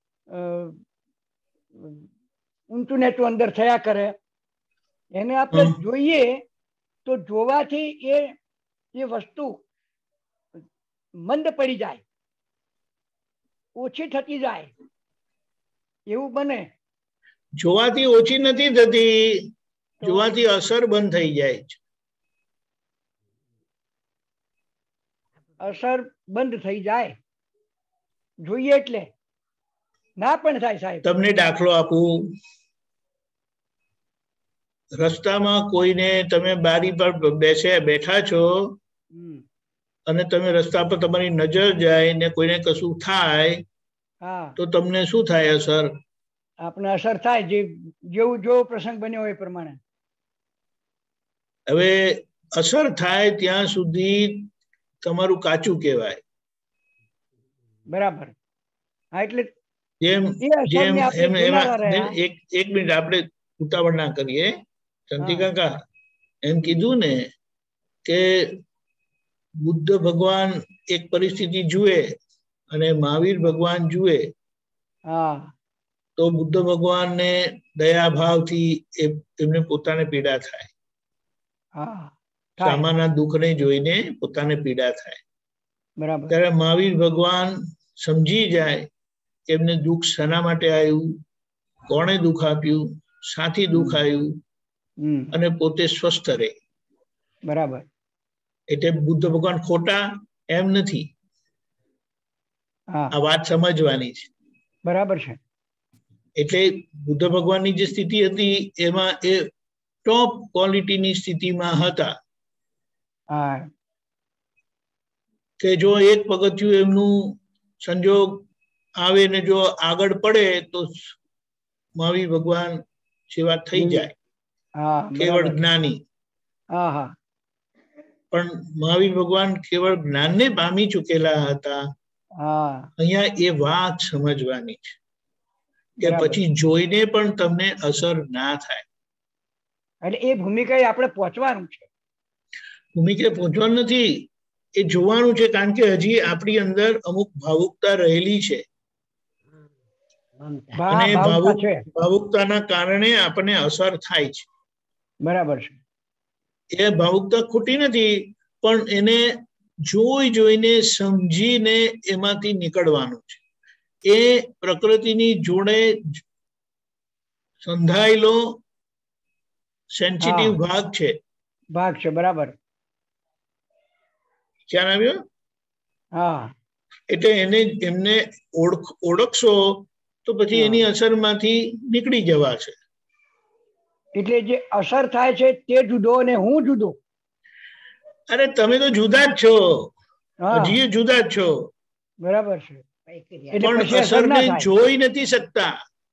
ઊંચું નેચું અંદર થયા કરે, એને આપણે જોઈએ તો જોવાથી એ વસ્તુ મંદ પડી જાય, ઓછી થતી જાય એવું બને. જોવાથી ઓછી નથી થતી, જોવાથી અસર બંધ થઈ જાય છે. અસર બંધ થઈ જાય જોઈએ એટલે ના પણ થાય સાહેબ. તમને દાખલો આપું, રસ્તામાં કોઈને તમે બારી પર બેઠા છો અને તમે રસ્તા પર તમારી નજર જાય ને કોઈને કશું થાય તો તમને શું થાય અસર? આપણે અસર થાય, જેવું જો પ્રસંગ બન્યો હોય એ પ્રમાણે. હવે અસર થાય ત્યાં સુધી તમારું કાચું કહેવાય. બરાબર. હા, એટલે જેમ એક મિનિટ આપણે ઉતાવળ ના કરીએ. શાંતિ કાકા એમ કીધું ને કે બુદ્ધ ભગવાન એક પરિસ્થિતિ જુએ અને મહાવીર ભગવાન જુએ તો બુદ્ધ ભગવાનને દયા ભાવથી એમને પોતાને પીડા થાય, સામાના દુઃખને જોઈને પોતાને પીડા થાય. ત્યારે મહાવીર ભગવાન સમજી જાય કે એમને દુઃખ શાના માટે આવ્યું, કોણે દુઃખ આપ્યું, સાથી દુઃખ આવ્યું, અને પોતે સ્વસ્થ રહે. બરાબર. એટલે બુદ્ધ ભગવાન ખોટા એમ નથી. આ વાત સમજવાની છે. બરાબર છે. એટલે બુદ્ધ ભગવાનની જે સ્થિતિ હતી એમાં એ ટોપ ક્વોલિટીની સ્થિતિમાં હતા કે જો એક પગથિયું એમનું સંજોગ આવે ને જો આગળ પડે તો મહાવીર ભગવાન સેવા થઈ જાય, કેવળ જ્ઞાની. પણ મહાવીર ભગવાન કેવળ જ્ઞાનને પામી ચૂકેલા હતા. અહીંયા એ વાત સમજવાની છે કે પછી જોઈને પણ તમને અસર ના થાય. એટલે એ ભૂમિકા આપણે પહોંચવાનું છે. ભૂમિકા પહોંચવાનું નથી, એ જોવાનું છે, કારણ કે હજી આપણી અંદર અમુક ભાવુકતા રહેલી છે અને ભાવુકતાના કારણે આપણને અસર થાય છે. બરાબર છે. એ ભાવુકતા ખોટી નથી, પણ એને જોઈને સમજીને એમાંથી નીકળવાનું છે. એ પ્રકૃતિની જોડે સંધાયેલો સેન્સિટિવ ભાગ છે. બરાબર. ખ્યાલ આવ્યો? એટલે એમને ઓળખશો તો પછી એની અસરમાંથી નીકળી જવાશે. એટલે જે અસર થાય છે તે જુદો અને હું જુદો. અરે તમે તો જુદા જ છો, હજી જુદા જ છો. બરાબર છે. પણ અસરને જોઈ નથી શકતા.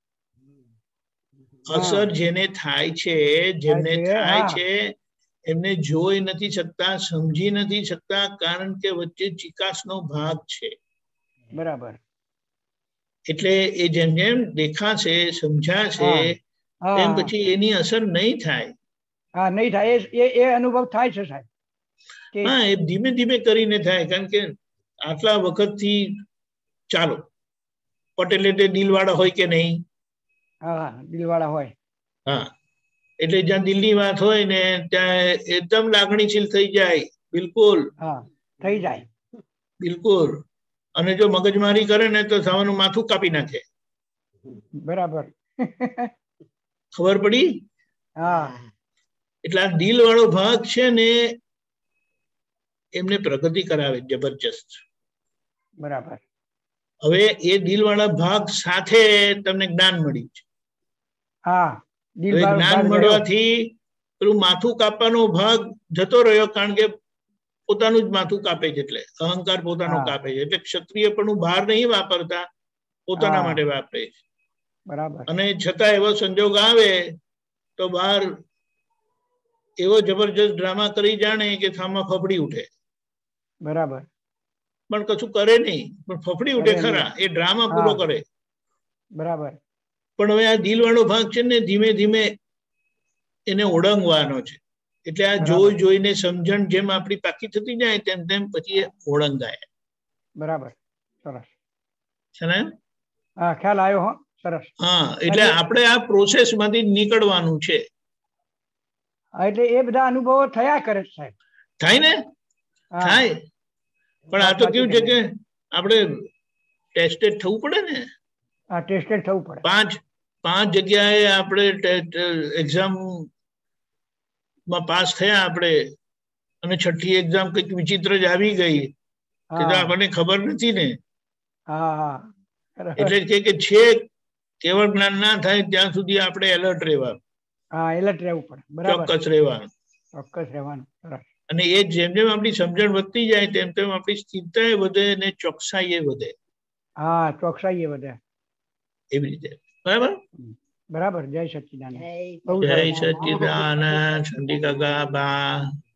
અસર જેને થાય છે, જેમને થાય છે એમને જોઈ નથી શકતા, સમજી નથી શકતા, કારણ કે વચ્ચે ચિકાસનો ભાગ છે. બરાબર. એટલે એ જેમ જેમ દેખાશે, સમજાશે તેમ પછી એની અસર નહીં થાય. નહીં થાય. એ અનુભવ થાય છે સાહેબ. હા, એ ધીમે ધીમે કરીને થાય. કારણ કે આટલા વખતથી ચાલો, પટેલ એટલે દિલવાળા હોય કે નહીં? દિલવાળા હોય. હા, એટલે જ્યાં દિલની વાત હોય ને ત્યાં એકદમ લાગણીશીલ થઈ જાય. બિલકુલ થઈ જાય. બિલકુલ. અને જો મગજમારી કરે ને તો સામાનું માથું કાપી નાખે. બરાબર. ખબર પડી? એટલે આ દિલ વાળો ભાગ છે ને એમને પ્રગતિ કરાવે જબરજસ્ત. બરાબર. હવે એ દિલ વાળા ભાગ સાથે તમને જ્ઞાન મળ્યું છે. જ્ઞાન મળવાથી પેલું માથું કાપવાનો ભાગ જતો રહ્યો, કારણ કે પોતાનું જ માથું કાપે છે, એટલે અહંકાર પોતાનું કાપે છે. એટલે ક્ષત્રિય પણ બહાર નહીં વાપરતા, પોતાના માટે વાપરે છે. બરાબર. અને છતાં એવો સંજોગ આવે તો બહાર એવો જબરજસ્ત ડ્રામા કરી જાણે કે થામાં ફફડી ઉઠે. બરાબર. પણ કશું કરે નહીં, પણ ફફડી ઉઠે ખરા, એ ડ્રામા પૂરો કરે. બરાબર. પણ હવે આ દિલ વાળો ભાગ છે ને ધીમે ધીમે એને ઓળંગવાનો છે. એટલે આ જોઈને સમજણ જેમ આપણી પાકી થતી જાય તેમ તેમ પછી એ ઓળંગાય. બરાબર. સરસ છે ને? ખ્યાલ આવ્યો. હો, સરસ. હા, એટલે આપણે આ પ્રોસેસ માંથી નીકળવાનું છે. એટલે એ બધા અનુભવો થયા કરે સાહેબ. થાય ને? થાય. પણ આ તો કેવું છે કે આપણે ટેસ્ટેડ થવું પડે ને. ટેસ્ટેડ થવું પડે. 5 જગ્યાએ આપણે એક્ઝામ માં પાસ થયા આપણે, અને 6ઠી એક્ઝામ કઈક વિચિત્ર જ આવી ગઈ, તે તો આપણને ખબર નથી ને. એટલે કે છે કેવળ જ્ઞાન ના થાય ત્યાં સુધી આપણે એલર્ટ રહેવાનું. એલર્ટ રહેવું પડે. બરાબર, ચોક્કસ રહેવાનું. ચોક્કસ રહેવાનું. અને એ જેમ જેમ આપણી સમજણ વધતી જાય તેમ તેમ આપણી સ્થિરતા વધે અને ચોકસાઈ વધે. ચોકસાઈ વધે. એવી રીતે. બરાબર બરાબર. જય સચ્ચિદાનંદ. જય સચ્ચિદાનંદ. ચંડિકા બા.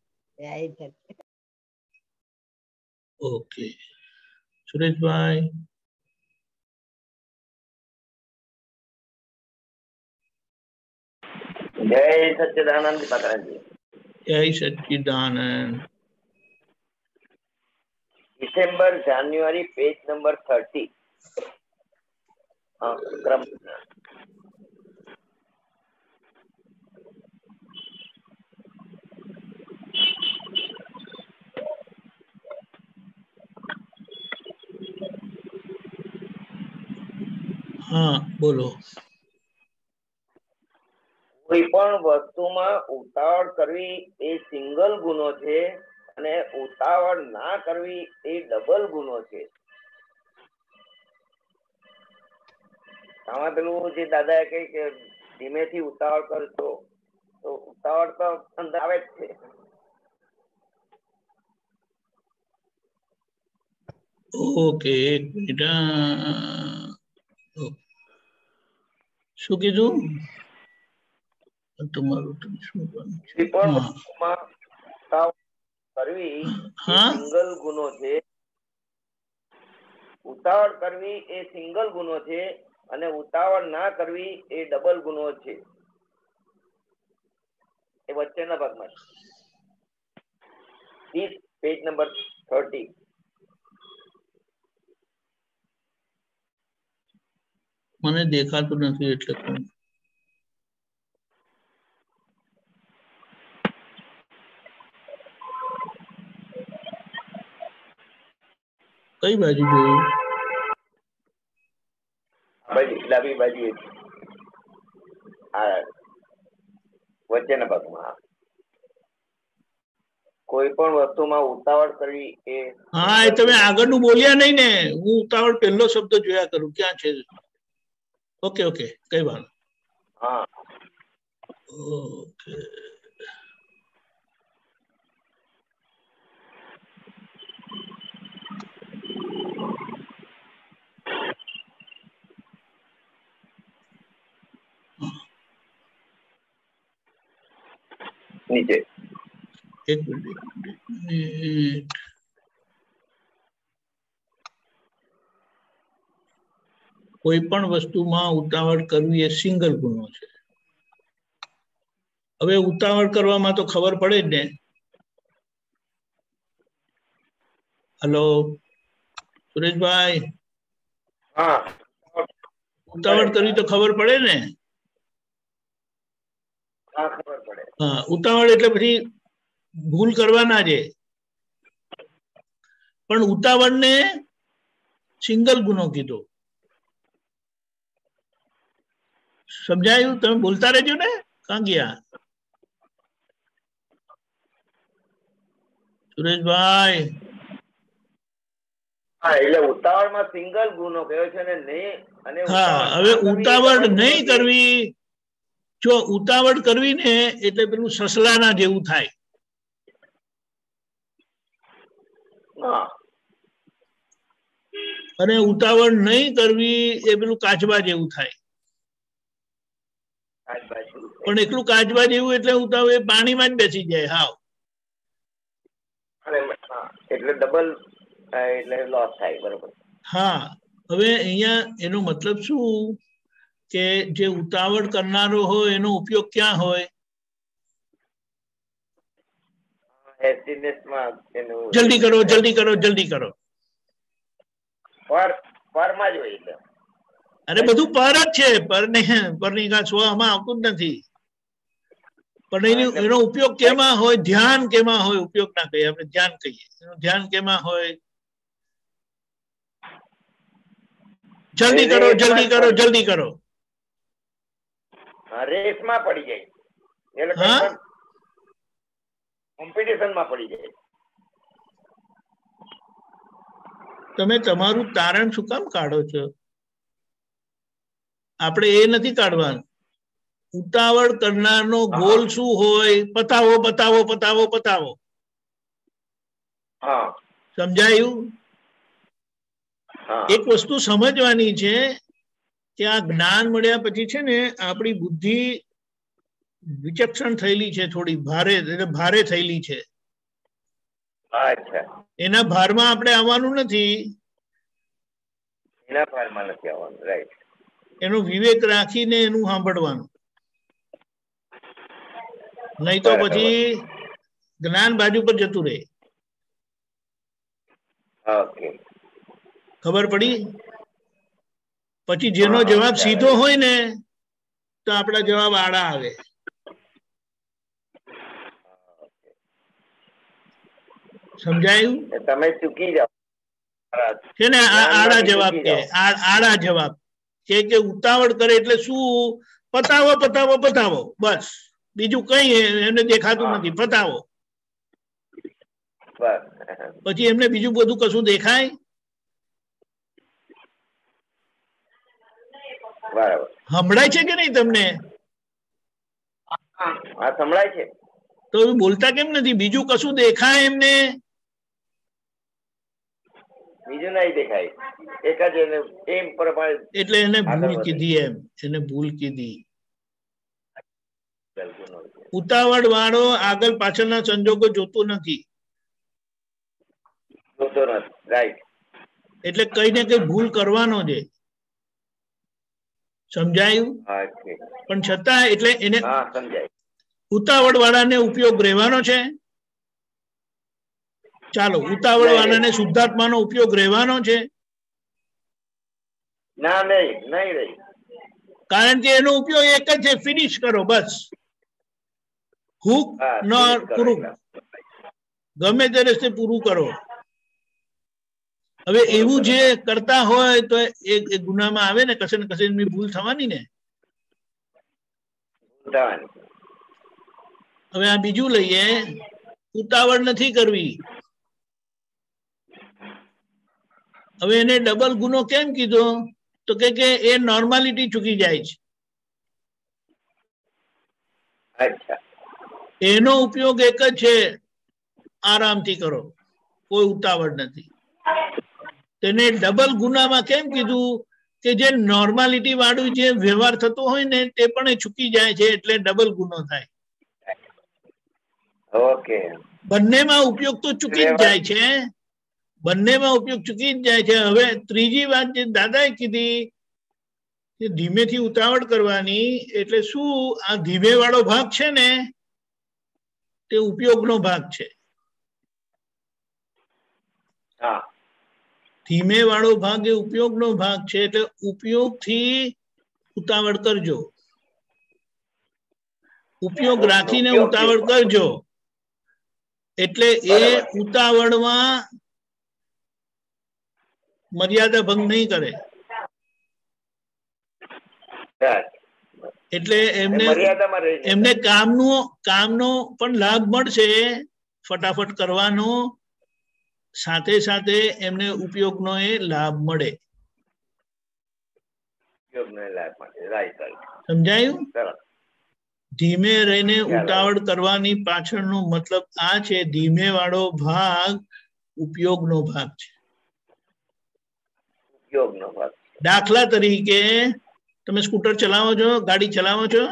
ઓકે સુરેશભાઈ. જય સચ્ચિદાનંદ માતાજી. જય Sachchidanand. December January page number 30. ક્રમ હા બોલો. કોઈ પણ વસ્તુમાં ઉતાવળ કરવી એ સિંગલ ગુનો છે અને ઉતાવળ ના કરવી એ ડબલ ગુનો છે. આમાં પેલું જે દાદા કહે કે ધીમેથી ઉતાવળ કરશો તો ઉતાવળ તો અંદર આવે જ છે. ઓકે એક મિનિટ. શું કીધું તમારું? કરવી સિંગલ ગુનો છે. ઉતાવળ કરવી એ સિંગલ ગુનો છે અને ઉતાવળ ના કરવી એ ડબલ ગુનો છે. એ વચ્ચેના ભાગમાં પેજ નંબર 30. મને દેખાતું નથી એટલે કહું. કઈ બાજુ જોયું? ડાબી બાજુ વચ્ચેના ભાગમાં. કોઈ પણ વસ્તુમાં ઉતાવળ કરવી એ હા એ તમે આગળનું બોલ્યા નહીં ને. હું ઉતાવળ પહેલો શબ્દ જોયા કરું. ક્યાં છે? ઓકે ઓકે કઈ વાત. હા ઓકે નીચે એક મિનિટ. કોઈ પણ વસ્તુમાં ઉતાવળ કરવી એ સિંગલ ગુનો છે. હવે ઉતાવળ કરવામાં તો ખબર પડે જ ને. હલો સુરેશભાઈ. ઉતાવળ કરવી તો ખબર પડે ને. હા ઉતાવળ એટલે પછી ભૂલ કરવાના છે. પણ ઉતાવળ ને સિંગલ ગુનો કીધો. સમજાયું? તમે બોલતા રહેજો ને. ક્યાં ગયા સુરેશભાઈ? એટલે ઉતાવળમાં સિંગલ ગુનો કયો છે ને નહીં. અને હા હવે ઉતાવળ નહીં કરવી. જો ઉતાવળ કરવી ને એટલે પેલું સસલાના જેવું થાય. અને ઉતાવળ નહીં કરવી એ પેલું કાચબા જેવું થાય. પણ એટલું કાચબા જેવું એટલે ઉતાવળ એ પાણીમાં જ બેસી જાય. હાવ એટલે ડબલ એટલે લોસ થાય. બરોબર. હા હવે અહીંયા એનો મતલબ શું કે જે ઉતાવળ કરનારો હોય એનો ઉપયોગ ક્યાં હોય? જલ્દી કરો જલ્દી કરો જલ્દી કરો. અરે બધું પર જ છે. પરની સ્વ આમાં આવતું જ નથી. પણ એનો ઉપયોગ કેમાં હોય? ધ્યાન કેમાં હોય? ઉપયોગ ના કહીએ આપણે ધ્યાન કહીએ. એનું ધ્યાન કેમાં હોય? જલ્દી કરો જલ્દી કરો જલ્દી કરો. રેસમાં પડી જાય એટલે હા? કંઈ પણ કોમ્પિટિશનમાં પડી જાય. તમે તમારું તારણ શું કામ કાઢો છો? આપણે એ નથી કાઢવાનું. ઉતાવળ કરનારનો ગોલ શું હોય? પતાવો પતાવો પતાવો પતાવો. હા સમજાયું? હા એક વસ્તુ સમજવાની છે કે આ જ્ઞાન મળ્યા પછી છે ને આપણી બુદ્ધિ વિચક્ષણ થયેલી છે, થોડી ભારે થયેલી છે. અચ્છા, એના ભારમાં આપણે આવવાનું નથી. એના ભારમાં નથી આવવાનું. રાઈટ. એનો વિવેક રાખીને એનું સાંભળવાનું, નહીં તો બરાબર. પછી જ્ઞાન બાજુ પર જતું રહે. ઓકે. ખબર પડી? પછી જેનો હા, જવાબ ચાલે. સીધો હોય ને તો આપણા જવાબ આડા આવે. સમજાયું? તમે ચૂકી જાઓ છે ને આ આડા જવાબ કે આડા જવાબ કે ઉતાવળ કરે એટલે શું? પતાવો પતાવો પતાવો, બસ. બીજું કઈ એને દેખાતું નથી. પતાવો. બસ. પછી એમને બીજું બધું કશું દેખાય? બરાબર. સંભળાય છે કે નહીં તમને? હા સંભળાય છે. તો બોલતા કેમ નથી? બીજું કશું દેખાય એમને? બીજું નહીં દેખાય, એક જ એને એમ પ્રમાણે. એટલે એને ભૂલ કીધી. એમ એને ભૂલ કીધી. ઉતાવળ વાળો આગળ પાછળના સંજોગો જોતો નથી. જોતો નથી. રાઈટ. એટલે કઈ ને કઈ ભૂલ કરવાનો છે. સમજાયું? પણ છતાં એટલે એને ઉતાવળ વાળાને ઉપયોગ રહેવાનો છે. ચાલો, ઉતાવળ વાળાને શુદ્ધાત્માનો ઉપયોગ રહેવાનો છે. ના, નહીં રહી. કારણ કે એનો ઉપયોગ એક જ છે, ફિનિશ કરો બસ. હુક ન પૂરું, ગમે તે રસ્તે પૂરું કરો. હવે એવું જે કરતા હોય તો એ ગુનામાં આવે ને, કશે ને કશે ભૂલ થવાની ને. હવે આ બીજું લઈએ, ઉતાવળ નથી કરવી. હવે એને ડબલ ગુનો કેમ કીધો? તો કે એ નોર્માલિટી ચૂકી જાય છે. એનો ઉપયોગ એક જ છે, આરામથી કરો, કોઈ ઉતાવળ નથી. તેને ડબલ ગુનામાં કેમ કીધું? કે જે નોર્માલિટી વાળું જે વ્યવહાર થતો હોય ને તે પણ એ ચૂકી જાય છે, એટલે ડબલ ગુનો થાય. ઓકે. બંનેમાં ઉપયોગ તો ચૂકી જ જાય છે. બંનેમાં ઉપયોગ ચૂકી જ જાય છે. હવે ત્રીજી વાત જે દાદાએ કીધી કે ધીમેથી ઉતાવળ કરવાની, એટલે શું? આ ધીમે વાળો ભાગ છે ને તે ઉપયોગનો ભાગ છે. ધીમે વાળો ભાગ એ ઉપયોગનો ભાગ છે. એટલે ઉપયોગથી ઉતાવળ કરજો, ઉપયોગ રાખીને ઉતાવળ કરજો. એટલે એ ઉતાવળમાં મર્યાદા ભંગ નહીં કરે. એટલે એમને કામનો પણ લાભ મળશે, ફટાફટ કરવાનો, સાથે સાથે એમને ઉપયોગનો એ લાભ મળે. સમજાયું? ધીમે રહીને ઉતાવળ કરવાની પાછળનો મતલબ આ છે, ધીમે વાળો ભાગ ઉપયોગનો ભાગ છે. દાખલા તરીકે તમે સ્કૂટર ચલાવો છો, ગાડી ચલાવો છો.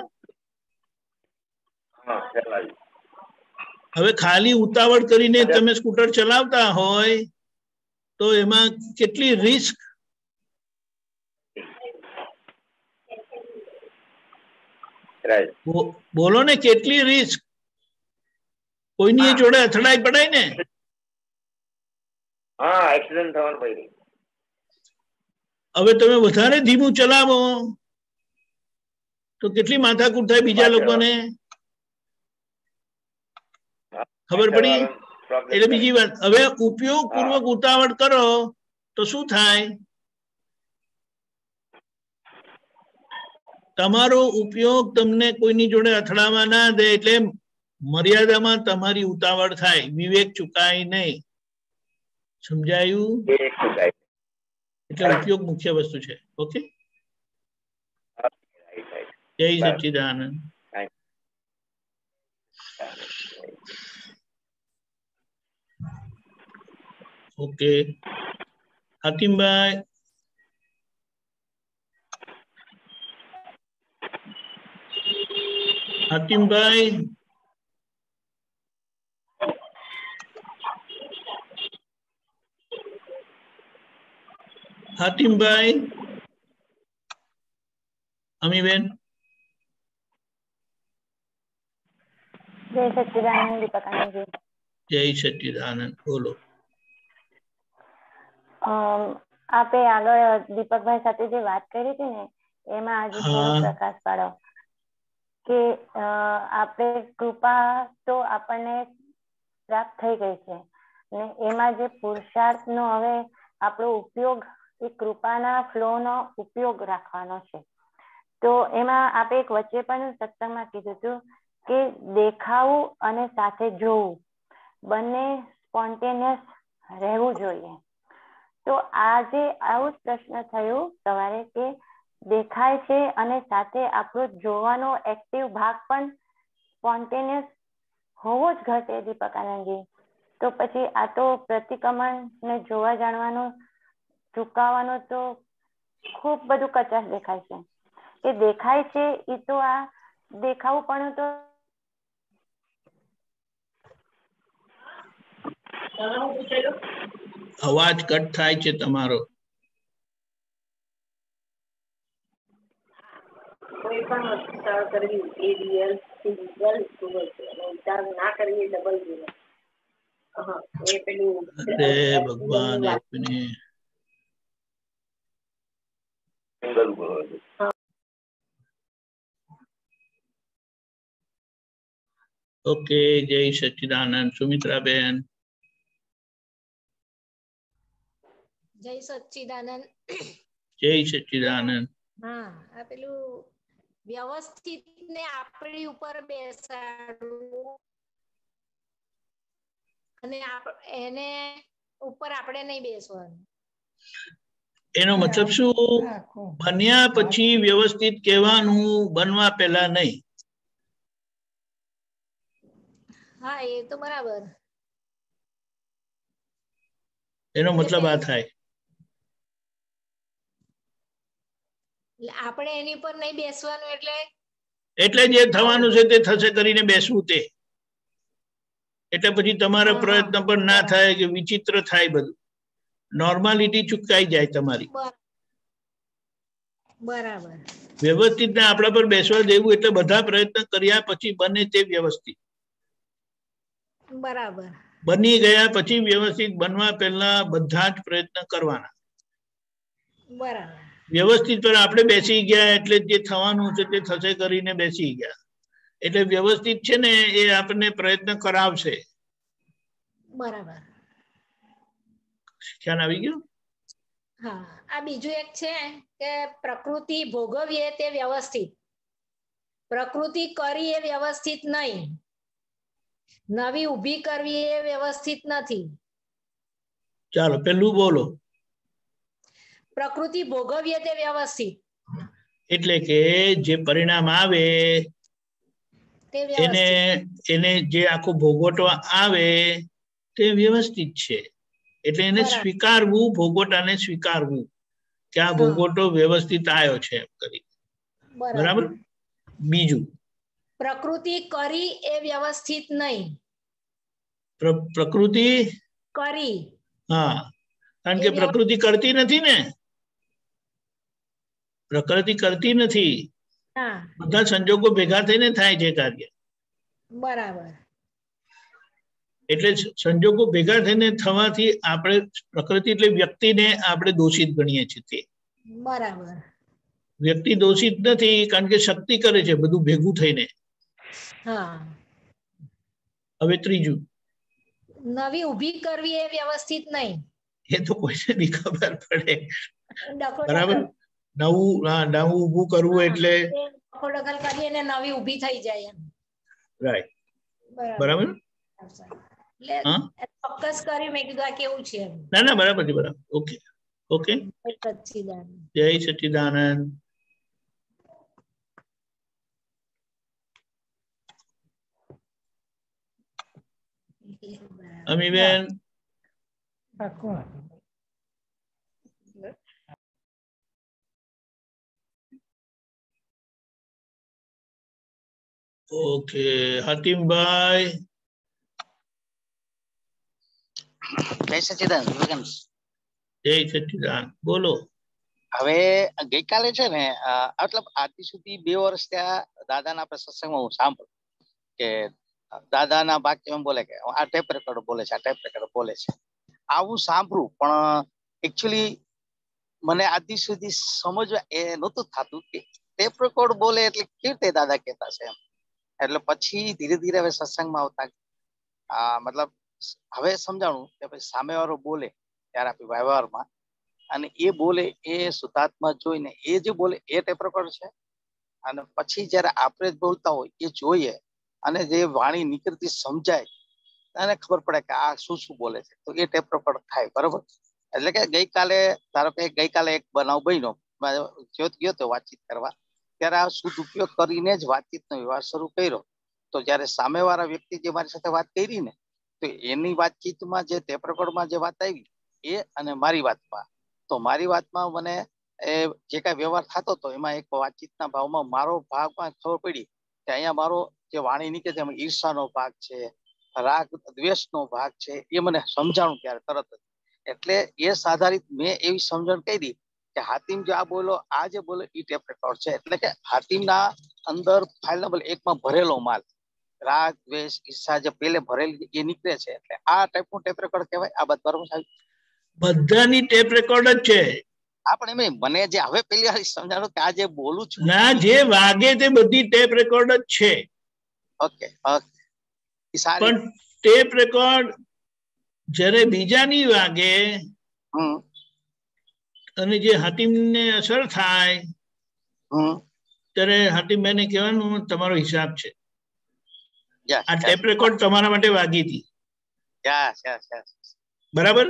હવે ખાલી ઉતાવળ કરીને તમે સ્કૂટર ચલાવતા હોય તો એમાં કેટલી રિસ્ક? બોલો ને, કેટલી રિસ્ક? કોઈની જોડે અથડાઈ પડાય ને. હવે તમે વધારે ધીમું ચલાવો તો કેટલી માથાકૂટ થાય બીજા લોકોને. ખબર પડી? એટલે બીજી વાત, હવે ઉપયોગ પૂર્વક ઉતાવળ કરો તો શું થાય? તમારો ઉપયોગ તમને કોઈની જોડે અથડાવા ના દે, એટલે મર્યાદામાં તમારી ઉતાવળ થાય, વિવેક ચુકાય નહીં. સમજાયું? એટલે ઉપયોગ મુખ્ય વસ્તુ છે. ઓકે, જય સચ્ચિદાનંદ. ઓકે, હાતિમભાઈ. હાતિમભાઈ, હાતિમભાઈ, અમીબેન. જય સચ્ચિદાનંદ દીપકાનંદજી. જય સચ્ચિદાનંદ. બોલો. આપે આગળ દીપકભાઈ સાથે જે વાત કરી હતી ને એમાં હજી થોડો પ્રકાશ પાડો કે આપણે કૃપા તો આપણને પ્રાપ્ત થઈ ગઈ છે ને એમાં જે પુરુષાર્થનો હવે આપણો ઉપયોગ એ કૃપાના ફ્લોનો ઉપયોગ રાખવાનો છે. તો એમાં આપણે એક વચ્ચે પણ સત્સંગમાં કીધું હતું કે દેખાવું અને સાથે જોવું બંને સ્પોન્ટેનિયસ રહેવું જોઈએ. તો આજે આવું જ પ્રશ્ન થયું સવારે કે દેખાય છે અને સાથે આપણો જોવાનો એક્ટિવ ભાગ પણ સ્પોન્ટેનિયસ હોવો જ ઘટે દીપકાનંદજી. તો પછી આ તો પ્રતિક્રમણ ને જોવા જાણવાનો ચૂકવવાનો તો ખૂબ બધું કચાશ દેખાય છે કે દેખાય છે એ તો આ દેખાવું પણ તો અવાજ કટ થાય છે તમારો. કોઈ પણ ઉચ્ચાર કરવી એ રિયલ સિંગલ સુગર છે અને ઉચ્ચાર ના કરવી એ ડબલ સુગર. એ પેલું અરે ભગવાન એક મિનિટ. ઓકે, જય સચ્ચિદાનંદ. સુમિત્રાબેન. જય સચ્ચિદાનંદ. જય સચ્ચિદાનંદ. હા, આ પેલું વ્યવસ્થિત ને આપણી ઉપર બેસાડવું અને એને ઉપર આપણે નહીં બેસવાનું. એનો મતલબ શું? બન્યા પછી વ્યવસ્થિત કહેવાનું, બનવા પહેલા નહીં. હા, એ તો બરાબર. એનો મતલબ આ થાય. આપણે એની પર નહીં બેસવાનું એટલે જે થવાનું છે તે થશે કરીને બેસવું તે. એટલે પછી તમારા પ્રયત્ન પણ ના થાય કે વિચિત્ર થાય, બધું નોર્માલિટી ચૂકાઈ જાય તમારી. બરાબર. વ્યવસ્થિત ને આપણા પર બેસવા દેવું એટલે બધા પ્રયત્ન કર્યા પછી બને તે વ્યવસ્થિત. બરાબર. બની ગયા પછી વ્યવસ્થિત બનવા પહેલા બધા જ પ્રયત્ન કરવાના. બરાબર. વ્યવસ્થિત પર આપણે બેસી ગયા એટલે જે થવાનું છે તે થશે કરીને બેસી ગયા. એટલે વ્યવસ્થિત છે ને એ આપણને પ્રયત્ન કરાવશે. બરાબર. ખ્યાલ આવી ગયો? હા, આ બીજું એક છે કે પ્રકૃતિ ભોગવીએ તે વ્યવસ્થિત, પ્રકૃતિ કરી એ વ્યવસ્થિત નહીં, નવી ઊભી કરવી એ વ્યવસ્થિત નથી. ચાલો પેલું બોલો. પ્રકૃતિ ભોગવીએ તે વ્યવસ્થિત. એટલે કે જે પરિણામ આવે એને જે આખું ભોગવટવા આવે તે વ્યવસ્થિત છે. એટલે એને સ્વીકારવું, ભોગવટાને સ્વીકારવું કે આ ભોગવટો વ્યવસ્થિત આવ્યો છે એમ કરી. બરાબર. બીજું, પ્રકૃતિ કરી એ વ્યવસ્થિત નહીં. પ્રકૃતિ કરી. હા, કારણ કે પ્રકૃતિ કરતી નથી ને. પ્રકૃતિ કરતી નથી, બધા સંજોગો ભેગા થઈને થાય છે કાર્ય. બરાબર. એટલે સંજોગો ભેગા થઈને થવાથી આપણે પ્રકૃતિ એટલે વ્યક્તિને આપણે દોષિત ગણીએ છીએ. તે બરાબર. વ્યક્તિ દોષિત નથી, કારણ કે શક્તિ કરે છે બધું ભેગું થઈને. હા. હવે ત્રીજું, નવી ઊભી કરવી એ વ્યવસ્થિત નહીં. એ તો કોઈને બી ખબર પડે. બરાબર. નવું ઊભું કરવું એટલે દખલ કરીએ ને નવી ઊભી થઈ જાય એમ. રાઈટ, બરાબર. એટલે ચોક્કસ કરી મેં કીધું આ કેવું છે. ના બરાબર છે, બરાબર. Okay okay. જય સચ્ચિદાનંદ. અમીબેન ઓકે. હાતિમભાઈ. જય સચ્ચિદાનંદ. જય સચ્ચિદાનંદ. બોલો. હવે ગઈકાલે છે ને મતલબ આજ સુધી 2 વર્ષ ત્યાં દાદાના આપણે સત્સંગમાં હું સાંભળું કે દાદાના ભાગ એમ બોલે કે આ ટેપ રેકોર્ડ બોલે છે, આ ટેપ રેકોર્ડ બોલે છે. આવું સાંભળું પણ એકચ્યુઅલી મને આજ સુધી સમજવા એ નહોતું થતું કે ટેપ રેકોર્ડ બોલે એટલે કેવી રીતે દાદા કહેતા છે એમ. એટલે પછી ધીરે ધીરે હવે સત્સંગમાં આવતા મતલબ હવે સમજાણું કે પછી સામેવાળો બોલે ત્યારે આપણી વ્યવહારમાં અને એ બોલે એ શુદ્ધાત્મા જોઈને એ જે બોલે એ ટેપ રેકોર્ડ છે અને પછી જયારે આપણે જ બોલતા હોય એ જોઈએ અને જે વાણી નીકળતી સમજાય અને ખબર પડે કે આ શું શું બોલે છે તો એ ટેપ રેકોર્ડ થાય. બરોબર. એટલે કે ગઈકાલે ધારો કે ગઈકાલે એક બનાવ બન્યો, જ્યોત ગયો તો વાતચીત કરવા, ત્યારે આ શુદ્ધ ઉપયોગ કરીને જ વાતચીતનો વ્યવહાર શરૂ કર્યો. તો જયારે સામેવાળા વ્યક્તિ જે મારી સાથે વાત કરી ને તો એની વાતચીતમાં જે ટેપ રેકોર્ડમાં જે વાત આવી એ અને મારી વાતમાં, તો મારી વાતમાં મને જે કઈ વ્યવહાર થતો હતો એમાં એક વાતચીતના ભાવમાં મારો ભાગમાં ખબર પડી કે અહીંયા મારો જે વાણી નીકળે છે એમાં ઈર્ષાનો ભાગ છે, રાગ દ્વેષનો ભાગ છે, એ મને સમજાણું ત્યારે તરત જ. એટલે એ આધારિત મેં એવી સમજણ કરી કે હાતિમ જે આ બોલો આ જે બોલો એ ટેપ રેકોર્ડ છે. એટલે કે હાતિમના અંદર ફાઇલ નંબર 1માં ભરેલો માલ રાગ દ્વેષ ઈર્ષા જે પેલે ભરેલી એ નીકળે છે. એટલે આ ટાઈપનું ટેપ રેકોર્ડ કહેવાય. આ વાત બરોબર સાહેબ? બધાની ટેપ રેકોર્ડ જ છે. આપણે મને જે હવે પેલી વાર સમજાણું કે આ જે બોલું છું ના જે વાગે તે બધી ટેપ રેકોર્ડ જ છે. Okay okay. પણ ટેપ રેકોર્ડ જ્યારે બીજાની વાગે અને જે હાતિમને અસર થાય ત્યારે હાતિમભાઈને કહેવાનું તમારો હિસાબ છે, આ ટેપ રેકોર્ડ તમારા માટે વાગી હતી. બરાબર.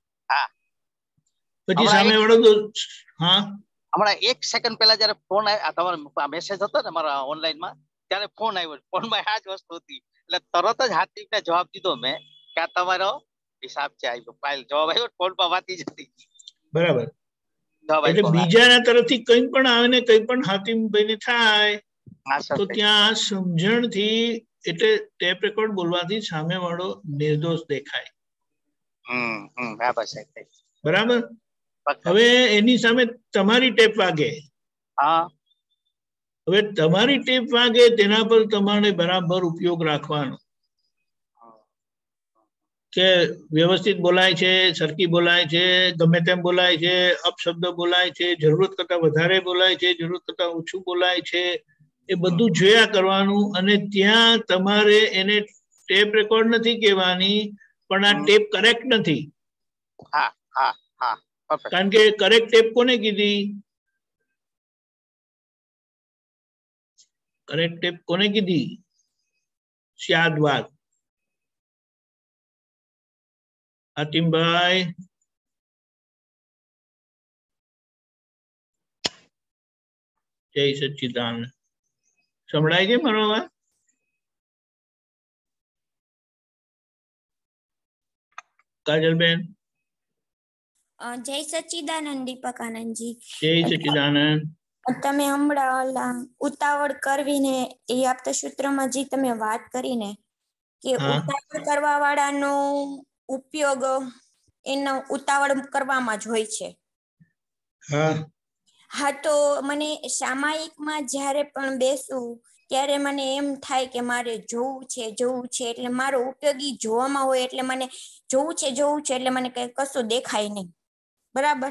પછી સામે વાળો હમણાં 1 સેકન્ડ પહેલા જયારે ફોન આવ્યો, તમારો મેસેજ હતો ને મારા ઓનલાઈનમાં, ત્યારે ફોન આવ્યો. ફોનમાં આ જ વસ્તુ હતી એટલે તરત જ હાતિમને જવાબ દીધો મેં કે આ તમારો હિસાબ છે. આવ્યો ફાઇલ જવાબ આવ્યો, ફોનમાં વાતી જતી. બરાબર. એટલે બીજાના તરફથી કઈ પણ આવે ને કઈ પણ હાતિમભાઈને થાય તો ત્યાં સમજણથી એટલે ટેપ રેકોર્ડ બોલવાથી સામે વાળો નિર્દોષ દેખાય. બરાબર. હવે એની સામે તમારી ટેપ વાગે, હવે તમારી ટેપ વાગે તેના પર તમારે બરાબર ઉપયોગ રાખવાનો કે વ્યવસ્થિત બોલાય છે, સરખી બોલાય છે, ગમે તેમ બોલાય છે, અપશબ્દ બોલાય છે, જરૂરત કરતા વધારે બોલાય છે, જરૂરત કરતા ઓછું બોલાય છે, એ બધું જોયા કરવાનું. અને ત્યાં તમારે એને ટેપ રેકોર્ડ નથી કહેવાની પણ આ ટેપ કરેક્ટ નથી. કારણ કે કરેક્ટ ટેપ કોને કીધી? કરેક્ટ ટેપ કોને કીધી? સ્યાદવાદ. હાતિમભાઈ જય સચ્ચિદાનંદ. સંભળાય છે મારો અવાજ? કાજલબેન. જય સચ્ચિદાનંદ દીપક આનંદજી. જય સચ્ચિદાનંદ. તમે હમણાં ઉતાવળ કરવીને એ આપતા સૂત્રમાં જે તમે વાત કરીને કે ઉતાવળ કરવા વાળાનો ઉપયોગ એનો ઉતાવળ કરવામાં જ હોય છે. હા, તો મને સામાયિકમાં જ્યારે પણ બેસું ત્યારે મને એમ થાય કે મારે જોવું છે એટલે મારો ઉપયોગી જોવામાં હોય એટલે મને જોવું છે એટલે મને કઈ કશું દેખાય નહીં. બરાબર.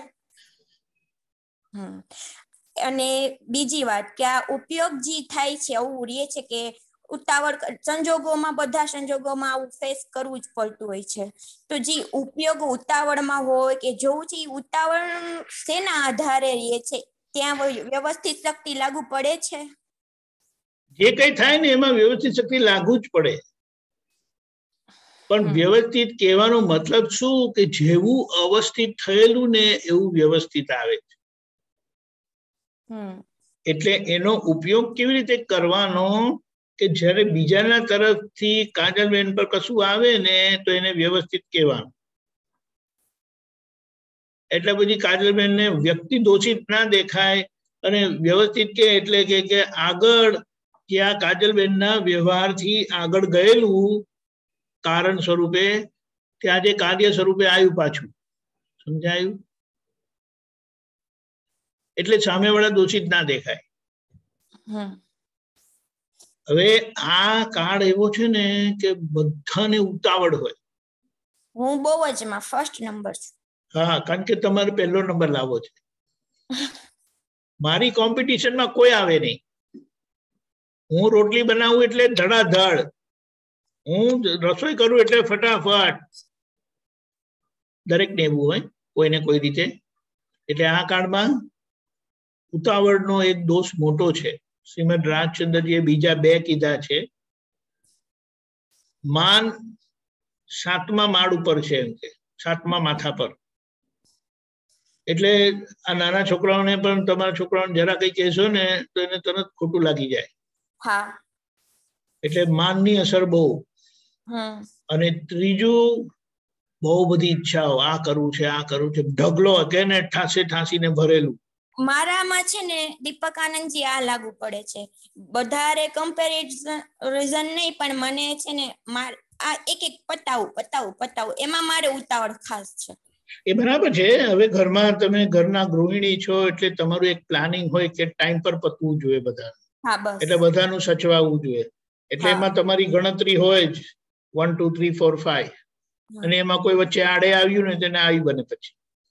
અને બીજી વાત કે આ ઉપયોગ જે થાય છે આવું રહે છે કે ઉતાવળ સંજોગોમાં બધા સંજોગોમાં આવું ફેસ કરવું જ પડતું હોય છે. તો જે ઉપયોગ ઉતાવળમાં હોય કે જોવું છે એ ઉતાવળ શેના આધારે રહે છે ત્યાં વ્યવસ્થિત શક્તિ લાગુ પડે છે? જે કઈ થાય ને એમાં વ્યવસ્થિત શક્તિ લાગુ જ પડે, પણ વ્યવસ્થિત કહેવાનો મતલબ શું કે જેવું અવસ્થિત થયેલું ને એવું વ્યવસ્થિત આવે છે. એટલે એનો ઉપયોગ કેવી રીતે કરવાનો કે જ્યારે બીજાના તરફથી કાજલબેન પર કશું આવે ને તો એને વ્યવસ્થિત કહેવાનું. એટલે પછી કાજલબેન ને વ્યક્તિ દોષિત ના દેખાય અને વ્યવસ્થિત કે એટલે કે આગળ કે આ કાજલબેનના વ્યવહારથી આગળ ગયેલું કારણ સ્વરૂપે ત્યાં જે કાર્ય સ્વરૂપે આવ્યું પાછું. સમજાયું? એટલે સામેવાળા દોષિત ના દેખાય. હવે આ કાર્ડ એવો છે ને કે બધાને ઉતાવળ હોય. હું બહુ જ માં ફર્સ્ટ નંબર છું. હા, કારણ કે તમારે પહેલો નંબર લાવવો છે. મારી કોમ્પિટિશનમાં કોઈ આવે નહીં. હું રોટલી બનાવું એટલે ધડાધડ, હું રસોઈ કરું એટલે ફટાફટ. દરેકને એવું હોય કોઈને કોઈ રીતે. એટલે આ કાર્ડમાં ઉતાવળનો એક દોષ મોટો છે. શ્રીમદ રાજચંદ્રજીએ બીજા 2 કીધા છે. માન 7મા માળ ઉપર છે, એમ કે 7મા માથા પર. એટલે આ નાના છોકરાઓને પણ તમારા છોકરાઓને જરા કઈ કહેશો ને તો એને તરત ખોટું લાગી જાય. એટલે માનની અસર બહુ. અને ત્રીજું, બહુ બધી ઈચ્છાઓ, આ કરવું છે, આ કરવું છે, ઢગલો કે ને ઠાસીને ભરેલું. મારામાં છે ને દીપક આનંદજી આ લાગુ પડે છે. વધારે કમ્પેરિઝન નહીં, પણ મને છે ને આ એક પતાવું એમાં મારે ઉતાવળ ખાસ છે. એ બરાબર છે. હવે ઘરમાં તમે ઘરના ગૃહિણી છો એટલે તમારું એક પ્લાનિંગ હોય કે ટાઈમ પર પતવું જોઈએ બધા. એટલે બધાનું સચવાવું જોઈએ. એટલે એમાં તમારી ગણતરી હોય જ 1 2 3 4 5. અને એમાં કોઈ વચ્ચે આડે આવ્યું ને તેને આવી બને પછી.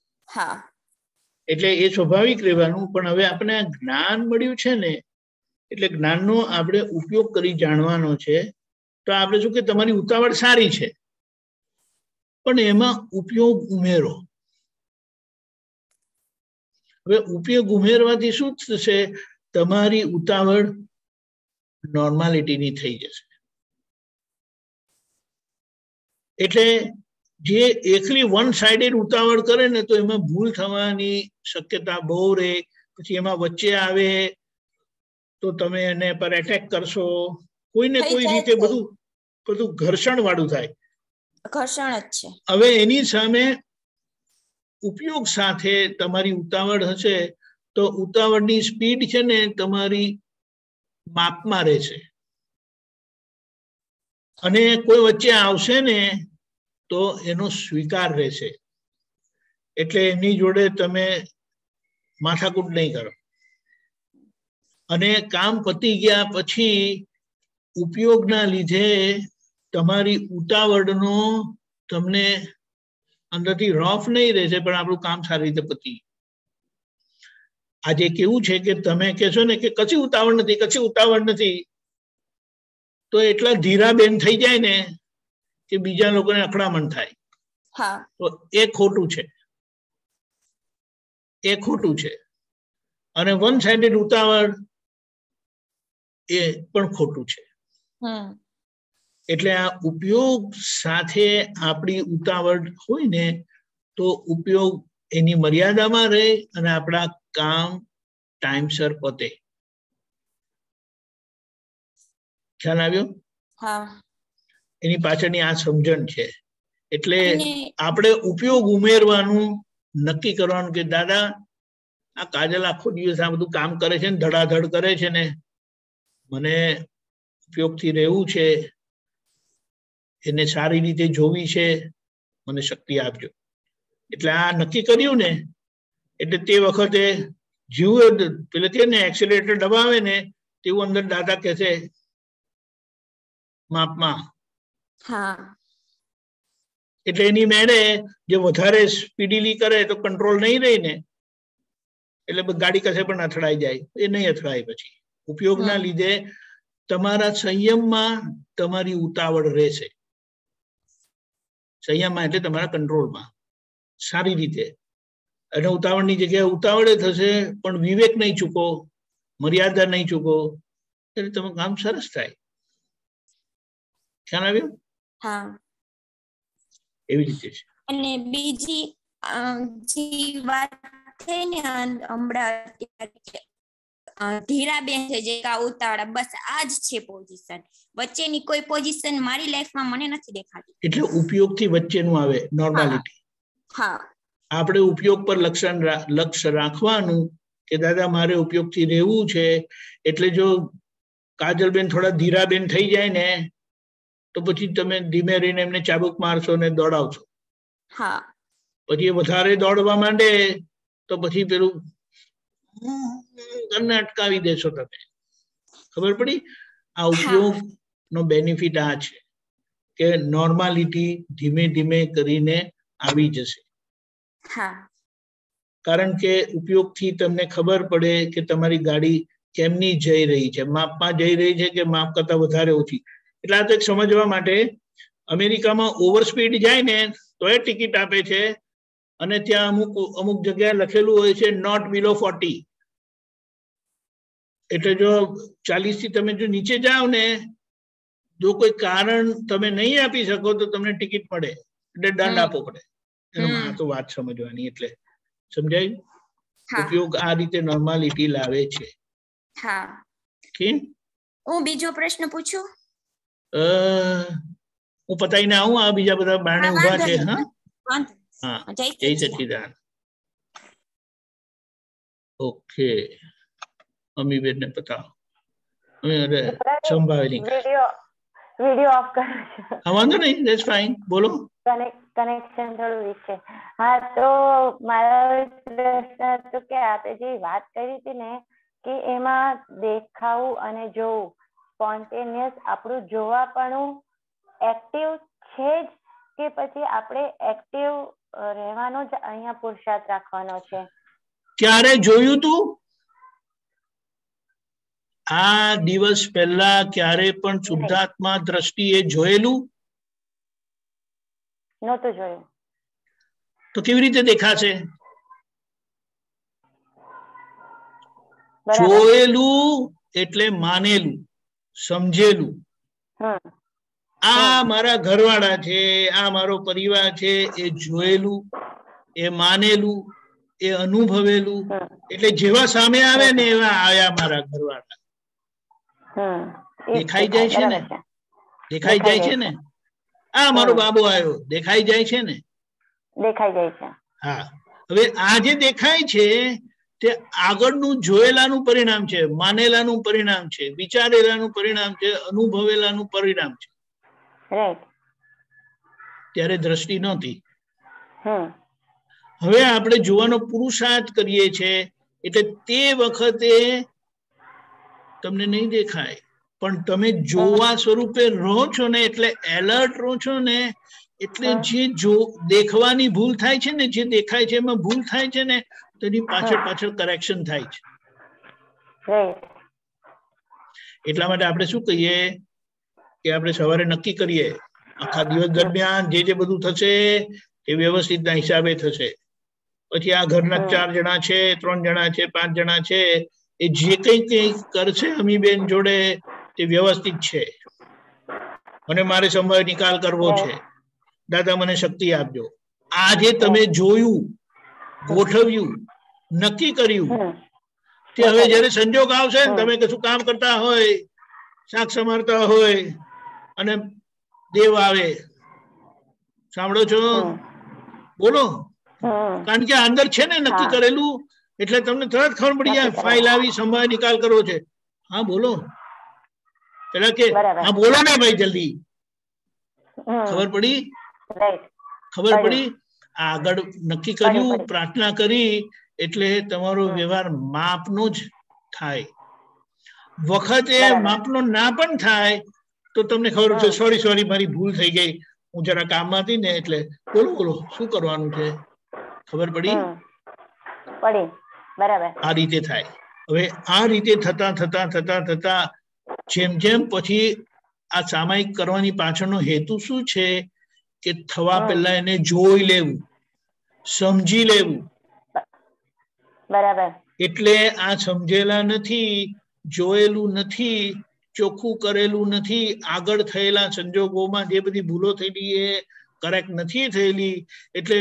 એટલે એ સ્વાભાવિક રહેવાનું. પણ હવે આપણે આ જ્ઞાન મળ્યું છે ને, એટલે જ્ઞાનનો આપણે ઉપયોગ કરી જાણવાનો છે. તો આપણે શું કે તમારી ઉતાવળ સારી છે, પણ એમાં ઉપયોગ ઉમેરો. હવે ઉપયોગ ઉમેરવાથી શું થશે? તમારી ઉતાવળ નોર્માલિટીની થઈ જશે. એટલે જે એકલી વન સાઇડેડ ઉતાવળ કરે ને તો એમાં ભૂલ થવાની શક્યતા બહુ રહે. પછી એમાં વચ્ચે આવે તો તમે એને પર એટેક કરશો. કોઈને કોઈ રીતે બધું ઘર્ષણ વાળું થાય. ઘર્ષણ જ છે. હવે એની સામે ઉપયોગ સાથે તમારી ઉતાવળ હશે તો ઉતાવળની સ્પીડ છે ને તમારી માપમાં રહેશે. અને કોઈ વચ્ચે આવશે ને તો એનો સ્વીકાર રહેશે. એટલે એની જોડે તમે માથાકૂટ નહીં કરો. અને કામ પતી ગયા પછી ઉપયોગના લીધે તમારી ઉતાવળનો તમને અંદરથી રોફ નહીં રહેશે, પણ આપણું કામ સારી રીતે પતી. આજે કેવું છે કે તમે કહેશો ને કે કશી ઉતાવળ નથી, તો એટલા ધીરાબેન થઈ જાય ને કે બીજા લોકોને અકળામણ થાય. તો એ ખોટું છે. અને વન સાઇડેડ ઉતાવળ એ પણ ખોટું છે. એટલે આ ઉપયોગ સાથે આપણી ઉતાવળ હોય ને તો ઉપયોગ એની મર્યાદામાં રહે અને આપણા કામ ટાઈમસર પતે. ખ્યાલ આવ્યો? એની પાછળની આ સમજણ છે. એટલે આપણે ઉપયોગ ઉમેરવાનું નક્કી કરવાનું કે દાદા આ કાજલ આખો દિવસ આ બધું કામ કરે છે ને, ધડાધડ કરે છે ને, મને ઉપયોગથી રહેવું છે, એને સારી રીતે જોવી છે, મને શક્તિ આપજો. એટલે આ નક્કી કર્યું ને એટલે તે વખતે જેવું પેલે કે ને એક્સિલેટર દબાવે ને તેવું અંદર દાદા કહે છે માપમાં. એટલે એની મેળે જે વધારે સ્પીડીલી કરે તો કંટ્રોલ નહીં રહી ને, એટલે ગાડી કશે પણ અથડાઈ જાય. એ નહીં અથડાય. પછી ઉપયોગના લીધે તમારા સંયમમાં તમારી ઉતાવળ રહેશે. સંયમમાં એટલે તમારા કંટ્રોલમાં સારી રીતે. અને ઉતાવળની જગ્યાએ ઉતાવળે થશે, પણ વિવેક નહીં ચૂકો, મર્યાદા નહીં ચૂકો, એટલે તમે કામ સરસ થાય. ખ્યાલ આવ્યો? હા. એવી રીતે છે. અને બીજી જે વાત થઈ ને હમણાં ધીરાબેન છે જે ઉતાવળા, બસ આ જ છે પોઝિશન. વચ્ચેની કોઈ પોઝિશન મારી લાઈફમાં મને નથી દેખાતી. એટલે ઉપયોગથી વચ્ચેનું આવે નોર્માલિટી. હા, આપણે ઉપયોગ પર લક્ષ્ય રાખવાનું કે દાદા મારે ઉપયોગથી રહેવું છે. એટલે જો કાજલબેન થોડા ધીરાબેન થઈ જાય ને તો પછી તમે ધીમે રહીને એમને ચાબુક મારશો ને દોડાવશો. હા. પછી વધારે દોડવા માંડે તો પછી પેલું તમને અટકાવી દેશો તમે. ખબર પડી? આ ઉપયોગ નો બેનિફિટ આ છે કે નોર્માલિટી ધીમે ધીમે કરીને આવી જશે. કારણ કે ઉપયોગથી તમને ખબર પડે કે તમારી ગાડી કેમની જઈ રહી છે, માપમાં જઈ રહી છે કે માપ કરતા વધારે ઓછી. એટલે આ તો એક સમજવા માટે, અમેરિકામાં ઓવર સ્પીડ જાય ને તો એ ટિકિટ આપે છે, અને ત્યાં અમુક જગ્યાએ લખેલું હોય છે નોટ બિલો 40. એટલે જો 40 થી તમે જો નીચે જાઓ ને, જો કોઈ કારણ તમે નહીં આપી શકો તો તમને ટિકિટ મળે, એટલે દંડ આપવો પડે. આ તો વાત સમજવાની. એટલે સમજાય? ઉપયોગ આ રીતે નોર્માલિટી લાવે છે. હા. હું બીજો પ્રશ્ન પૂછું? હું પતાઈને આવું, આ બીજા બધા બારણે ઉભા છે. હા, જય સચ્ચિદાનંદ. ઓકે, અમીબેન ને પતાવો. સંભાવેલી વિડિયો ઓફ કરો છો? હા, વાંધો નહીં, ધેટ્સ ફાઇન. બોલો. કનેક્શન થોડું વીક છે. હા, તો મારા પ્રશ્ન હતો કે આપણે જે વાત કરી હતી ને કે એમાં દેખાવું અને જોવું, સ્પોન્ટેનિયસ આપણું જોવાપણું એક્ટિવ છે જ કે પછી આપણે એક્ટિવ રહેવાનો જ અહીંયા પુરુષાર્થ રાખવાનો છે? ક્યારે જોયું તું? આ દિવસ પહેલા ક્યારે પણ શુદ્ધાત્મા દ્રષ્ટિએ જોયેલું? નહોતું જોયું. તો કેવી રીતે દેખાશે? જોયેલું એટલે માનેલું, સમજેલું. આ મારા ઘરવાળા છે, આ મારો પરિવાર છે, એ જોયેલું, એ માનેલું, એ અનુભવેલું. એટલે જેવા સામે આવે ને એવા આયા મારા ઘરવાળા. દેખાઈ જાય છે ને? દેખાઈ જાય છે ને? આ મારો બાબુ આવ્યો, દેખાઈ જાય છે ને? દેખાઈ જાય છે. હા. હવે આ જે દેખાય છે તે આગળનું જોયેલાનું પરિણામ છે, માનેલાનું પરિણામ છે, વિચારેલાનું પરિણામ છે, અનુભવેલાનું પરિણામ છે. ત્યારે દ્રષ્ટિ નહોતી. હવે આપણે જોવાનો પુરુષાર્થ કરીએ છીએ, એટલે તે વખતે તમને નહીં દેખાય, પણ તમે જોવા સ્વરૂપે રહો છો ને, એટલે એલર્ટ રહો છો ને, એટલે જે દેખવાની ભૂલ થાય છે ને, જે દેખાય છે એમાં ભૂલ થાય છે ને, તેની પાછળ કરેક્શન થાય છે. એટલા માટે આપણે શું કહીએ કે આપણે સવારે નક્કી કરીએ આખા દિવસ દરમિયાન જે બધું થશે એ વ્યવસ્થિતના હિસાબે થશે. પછી આ ઘરના 4 જણા છે, 3 જણા છે, 5 જણા છે, એ જે કંઈ કરશે અમીબેન જોડે તે વ્યવસ્થિત છે, અને મારે સમય નિકાલ કરવો છે. દાદા મને શક્તિ આપજો. આજે તમે જોયું, ગોઠવ્યું, નક્કી કર્યું, તે હવે જયારે સંજોગ આવશે ને, તમે કશું કામ કરતા હોય, શાક સમારતા હોય અને દેવ આવે, સાંભળો છો? બોલો. કારણ કે અંદર છે ને નક્કી કરેલું, એટલે તમને તરત ખબર પડી જાય ફાઇલ આવી, સમય નિકાલ કરવો છે. હા બોલો. પેલા કે હા બોલો ને ભાઈ જલ્દી. ખબર પડી? ખબર પડી? આગળ નક્કી કર્યું, પ્રાર્થના કરી, એટલે તમારો વ્યવહાર માપનો જ થાય. વખતે માપનો ના પણ થાય તો તમને ખબર છે, સોરી મારી ભૂલ થઈ ગઈ, હું જરા કામમાં હતી ને, એટલે બોલો શું કરવાનું છે. ખબર પડી? આ રીતે થાય. હવે આ રીતે થતા જેમ જેમ પછી આ સામાયિક કરવાની પાછળનો હેતુ શું છે કે થવા પહેલા એને જોઈ લેવું, સમજી લેવું, બરાબર. એટલે આ સમજેલા નથી, જોયેલું નથી, ચોખ્ખું કરેલું નથી, આગળ થયેલા સંજોગોમાં જે બધી ભૂલો થયેલી એ કરેક્ટ નથી થયેલી, એટલે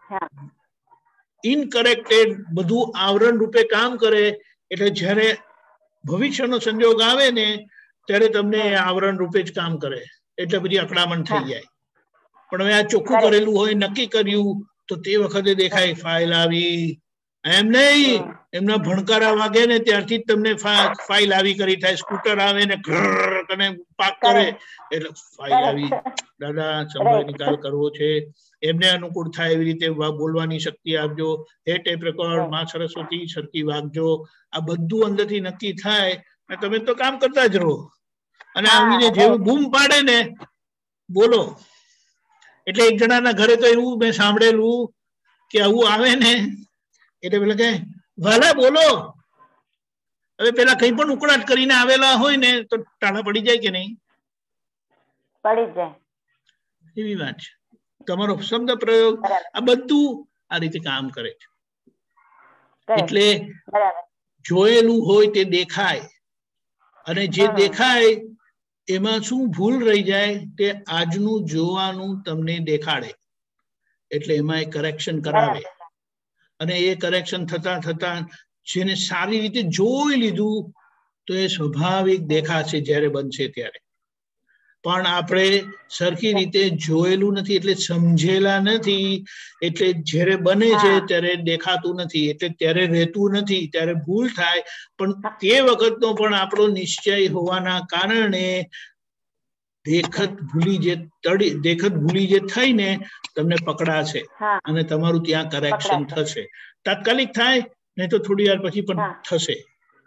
ઇનકરેક્ટેડ બધું આવરણ રૂપે કામ કરે. એટલે જ્યારે ભવિષ્યનો સંજોગ આવે ને ત્યારે તમને આવરણ રૂપે જ કામ કરે, એટલે બધી અકળામણ થઈ જાય. પણ હવે આ ચોખ્ખું કરેલું હોય, નક્કી કર્યું, તો તે વખતે દેખાય ફાઇલ આવી. એમ નહીં, એમના ભણકારા વાગે ને ત્યારથી જ તમને ફાઇલ આવી કરી થાય. સ્કૂટર આવે ને ઘર પાક કરે એટલે ફાઇલ આવી. દાદા સમય નિકાલ કરવો છે, એમને અનુકૂળ થાય એવી રીતે બોલવાની શક્તિ આપજો. હે ટેપ રેકોર્ડ, માં સરસ્વતી સરખી વાગજો. આ બધું અંદરથી નક્કી થાય અને તમે તો કામ કરતા જ રહો. અને આવીને જેવું બૂમ પાડે ને બોલો. એટલે એક જણાના ઘરે તો એવું મેં સાંભળેલું કે આવું આવે ને એટલે પેલા કે વાલા બોલો. હવે પેલા કઈ પણ ઉકળાટ કરીને આવેલા હોય ને તો ટાણા પડી જાય કે નહીં? પડી જાય. એવી વાત છે. તમારો શબ્દ પ્રયોગ આ બધું આ રીતે કામ કરે છે. એટલે જોયેલું હોય તે દેખાય, અને જે દેખાય એમાં શું ભૂલ રહી જાય તે આજનું જોવાનું તમને દેખાડે. એટલે એમાં એક કરેક્શન કરાવે, અને એ કરેક્શન થતા થતા જેને સારી રીતે જોઈ લીધું તો એ સ્વાભાવિક દેખાશે જ્યારે બનશે ત્યારે. પણ આપણે સરખી રીતે જોયેલું નથી, એટલે સમજેલા નથી, એટલે જ્યારે બને છે ત્યારે દેખાતું નથી, એટલે ત્યારે રહેતું નથી, ત્યારે ભૂલ થાય. પણ તે વખતનો પણ આપણો નિશ્ચય હોવાના કારણે દેખત ભૂલી જે થઈને તમને પકડાશે અને તમારું ત્યાં કરેક્શન થશે. તાત્કાલિક થાય નહીં તો થોડી વાર પછી પણ થશે.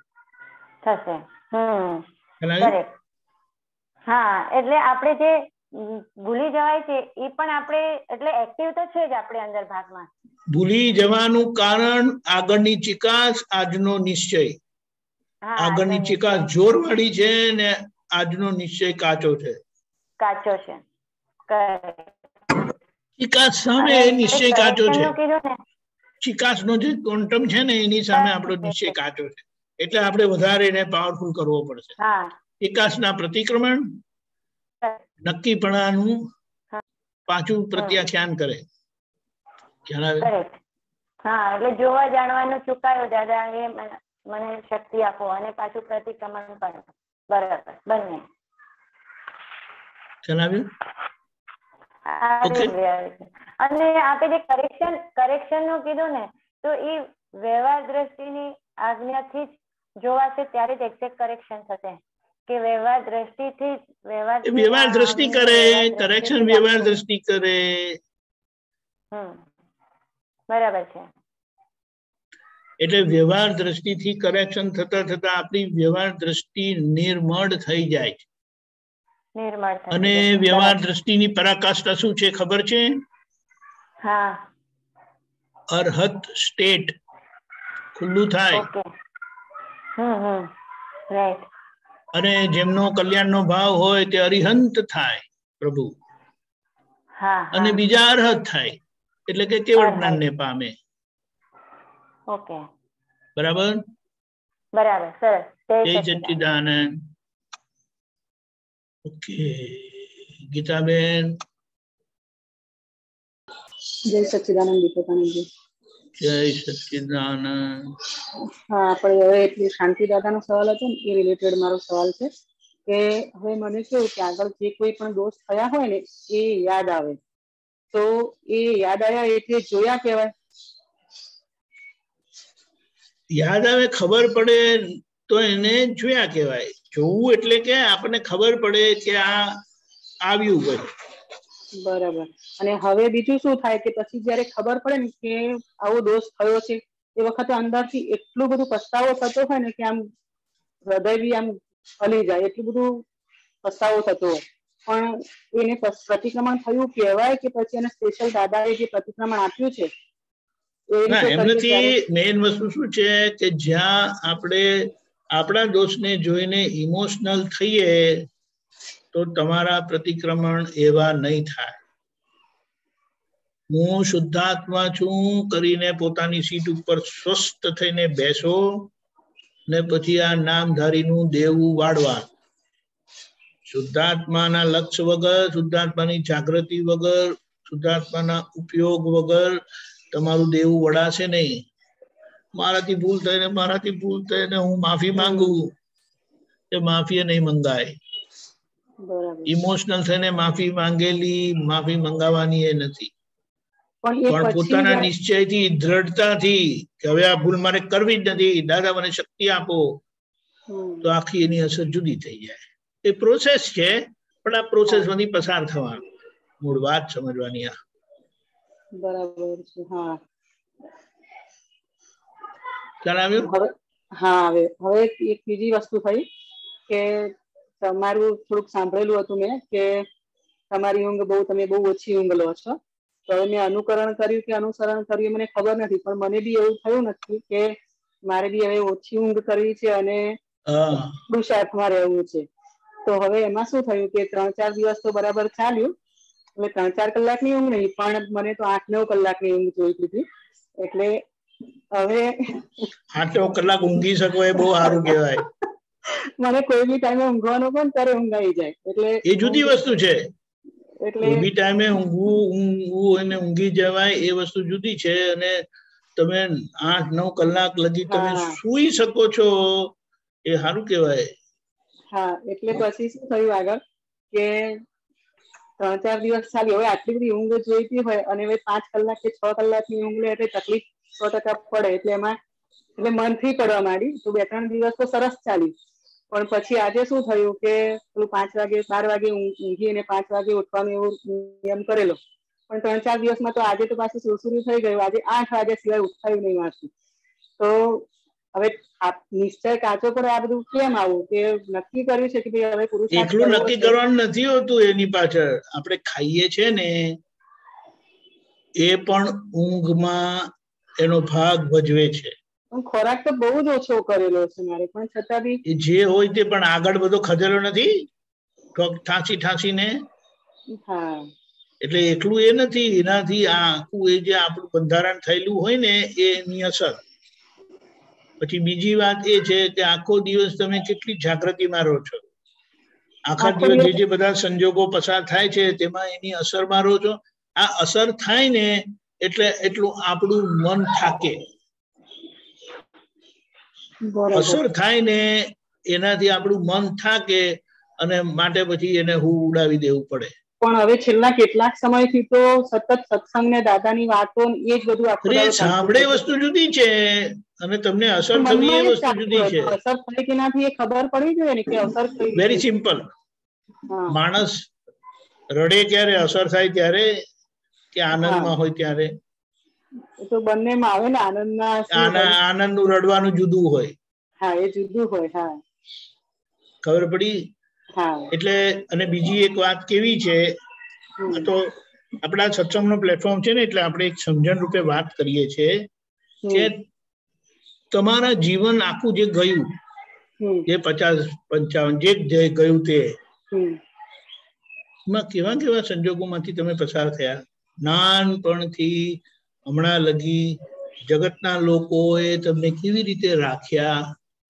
હા, એટલે આપણે જે ભૂલી જવાય છે એ પણ આપણે એટલે એક્ટિવ તો છે જ આપણે અંદર ભાગમાં. ભૂલી જવાનું કારણ આગળની ચિકાસ, આજનો નિશ્ચય. આગળની ચિકાસ જોરવાળી છે ને આજનો નિશ્ચય કાચો છે. કાચો છે. ચિકાસ સામે નિશ્ચય કાચો છે. ચિકાસનો જે ક્વોન્ટમ છે ને એની સામે આપણો નિશ્ચય કાચો છે. એટલે આપણે વધારે એને પાવરફુલ કરવો પડશે. ચિકાસના પ્રતિક્રમણ નક્કીપણાનું પાછું પ્રત્યાખ્યાન કરે. હા, એટલે જોવા જાણવાનું ચૂકાયો દાદા, એ મને શક્તિ આપો, અને પાછું પ્રતિક્રમણ પણ. બરાબર, બંને. અને આપણે જે કરેક્શન નું કીધું ને, તો એ વ્યવહાર દ્રષ્ટિની આજ્ઞાથી જ જોવાશે ત્યારે જ એક્ઝેક્ટ કરેક્શન થશે. કે વ્યવહાર દ્રષ્ટિથી વ્યવહાર દ્રષ્ટિ કરે, કરેક્શન વ્યવહાર દ્રષ્ટિ કરે. બરાબર છે. એટલે વ્યવહાર દ્રષ્ટિથી કરેક્શન થતા થતા આપણી વ્યવહાર દ્રષ્ટિ નિર્મળ થઈ જાય છે. અને વ્યવહાર દ્રષ્ટિની પરાકાષ્ઠા શું છે ખબર છે? અરહત સ્ટેટ ખુલ્લું થાય. અને જેમનો કલ્યાણનો ભાવ હોય તે અરિહંત થાય પ્રભુ, અને બીજા અરહત થાય, એટલે કે કેવળ જ્ઞાનને પામે. બરાબર? બરાબર, સરસ. જય સચ્ચિદાનંદ. ઓકે, ગીતાબેન. જય સચ્ચિદાનંદ દીપકાનંદજી. જય સચ્ચિદાનંદ. હા, આપણે હવે એટલી શાંતિ દાદાનો સવાલ હતો ને એ રિલેટેડ મારો સવાલ છે કે હવે મને કેવું કે આગળ જે કોઈ પણ દોષ થયા હોય ને એ યાદ આવે, તો એ યાદ આવ્યા એટલે જોયા કહેવાય? યાદ આવે, ખબર પડે તો એને જોયા કહેવાય. જોવું એટલે કે આપણને ખબર પડે કે આ આવ્યું ગયું. બરાબર. અને હવે બીજું શું થાય કે પછી જયારે ખબર પડે ને કે આવો દોષ થયો છે એ વખતે અંદરથી એટલું બધું પસ્તાવો થતો હોય ને કે આમ હૃદય બી આમ હલી જાય, એટલું બધું પસ્તાવો થતો હોય. પણ એને પ્રતિક્રમણ થયું કહેવાય કે પછી એને સ્પેશિયલ દાદાએ જે પ્રતિક્રમણ આપ્યું છે એમનાથી મેઇન વસ્તુ શું છે કે જ્યાં આપણે આપણા દોષને જોઈને ઇમોશનલ થઈએ તો તમારા પ્રતિક્રમણ એવા નહીં થાય. હું શુદ્ધાત્મા છું કરીને પોતાની સીટ ઉપર સ્વસ્થ થઈને બેસો ને પછી આ નામધારીનું દેવું વાળવા. શુદ્ધાત્માના લક્ષ્ય વગર, શુદ્ધાત્માની જાગૃતિ વગર, શુદ્ધાત્માના ઉપયોગ વગર તમારું દેવું વળાશે નહીં. મારાથી ભૂલ થઈને હું માફી માંગુ, એ માફી નહીં મંગાય. ઇમોશનલ થઈને માફી માંગેલી માફી મંગાવવાની એ નથી, પણ પોતાના નિશ્ચયથી, દ્રઢતાથી કે હવે આ ભૂલ મારે કરવી જ નથી, દાદા મને શક્તિ આપો, તો આખી એની અસર જુદી થઈ જાય. એ પ્રોસેસ છે, પણ આ પ્રોસેસ માંથી પસાર થવાનું, મૂળ વાત સમજવાની. આ બરાબર છે. હા, ખ્યાલ આવ્યો? હા, હવે એક બીજી વસ્તુ થઈ કે તમારું થોડુંક સાંભળેલું હતું મેં કે તમારી ઊંઘ તમે બહુ ઓછી ઊંઘ લો છો. તો હવે મેં અનુકરણ કર્યું કે અનુસરણ કર્યું મને ખબર નથી, પણ મને બી એવું થયું નથી કે મારે બી હવે ઓછી ઊંઘ કરવી છે અને પુરુષાર્થમાં રહેવું છે. તો હવે એમાં શું થયું કે 3-4 દિવસ તો બરાબર ચાલ્યું, એટલે 3-4 કલાકની ઊંઘ નહીં, પણ મને તો 8-9 કલાકની ઊંઘ જોઈતી હતી. એટલે હવે 8-9 કલાક ઊંઘી શકો એ બહુ સારું કહેવાય. મને કોઈ બી ટાઈમે ઊંઘવાનું પણ ત્યારે ઊંઘ આવી જાય, એટલે એ જુદી વસ્તુ છે. કોઈ બી ટાઈમે ઊંઘવું અને ઊંઘી જવાય એ વસ્તુ જુદી છે. અને તમે 8-9 કલાક લગી તમે સૂઈ શકો છો એ સારું કહેવાય. હા, એટલે પછી શું થયું આગળ કે 3-4 દિવસ ચાલી. હવે આટલી બધી ઊંઘ જોઈતી હોય અને હવે 5 કલાક કે 6 કલાકની ઊંઘ લે એટલે તકલીફ 100% પડે. એટલે મનથી પડવા માંડી. તો 2-3 દિવસ તો સરસ ચાલી, પણ પછી આજે શું થયું કે પેલું 5 વાગે 12 વાગે ઊંઘી અને 5 વાગે ઉઠવાનો એવો નિયમ કરેલો, પણ 3-4 દિવસમાં તો આજે તો પાછું સુરસુરી થઈ ગયું. આજે 8 વાગ્યા સિવાય ઉઠાયું નહીં વાંચું. તો હવે નિશ્ચય કાચો પડે. આ બધું કેમ આવું કે નક્કી કર્યું છે કે ભાઈ હવે પુરુષાર્થ એકલું નક્કી કરવાનું નથી હોતું. એની પાછળ આપણે ખાઈએ છે ને એ પણ ઊંઘમાં એનો ભાગ ભજવે છે. ખોરાક તો બહુ જ ઓછો કરેલો છે મારે, પણ છતાં બી જે હોય તે પણ આગળ બધો ખદેલો નથી ઠાંસીને. એટલે એટલું એ નથી. એનાથી આ આખું એ જે આપણું બંધારણ થયેલું હોય ને એની અસર. પછી બીજી વાત એ છે કે આખો દિવસ તમે કેટલી જાગૃતિમાં રહો છો. આખા દિવસ જે બધા સંજોગો પસાર થાય છે તેમાં એની અસરમાં રહો છો. આ અસર થાય ને એટલે એટલું આપણું મન થાકે. અસર થાય ને એનાથી આપણું મન થાકે અને માટે પછી એને હું ઉડાવી દેવું પડે. પણ હવે છેલ્લા કેટલાક સમયથી તો સતત સત્સંગ ને દાદાની વાતો એ જ બધું આપણે સાંભળે વસ્તુ જુદી છે અને તમને અસર થવી એ વસ્તુ જુદી છે. અસર થઈ કે નાથી એ ખબર પડી જોઈએ ને કે અસર થઈ. Very simple. માણસ રડે ક્યારે? અસર થાય ત્યારે કે આનંદમાં હોય ત્યારે? તો બંનેમાં આવે ને. આનંદનું રડવાનું જુદું હોય. હા, એ જુદું હોય. હા, ખબર પડી. એટલે અને બીજી એક વાત કેવી છે, તો આપણા સત્સંગનો પ્લેટફોર્મ છે ને એટલે આપણે એક સમજણ રૂપે વાત કરીએ છીએ કે તમારા જીવન આખું જે ગયું, જે 50-55 જે ગયું તે કેવા કેવા સંજોગોમાંથી તમે પસાર થયા. નાનપણથી હમણાં લગી જગતના લોકોએ તમને કેવી રીતે રાખ્યા,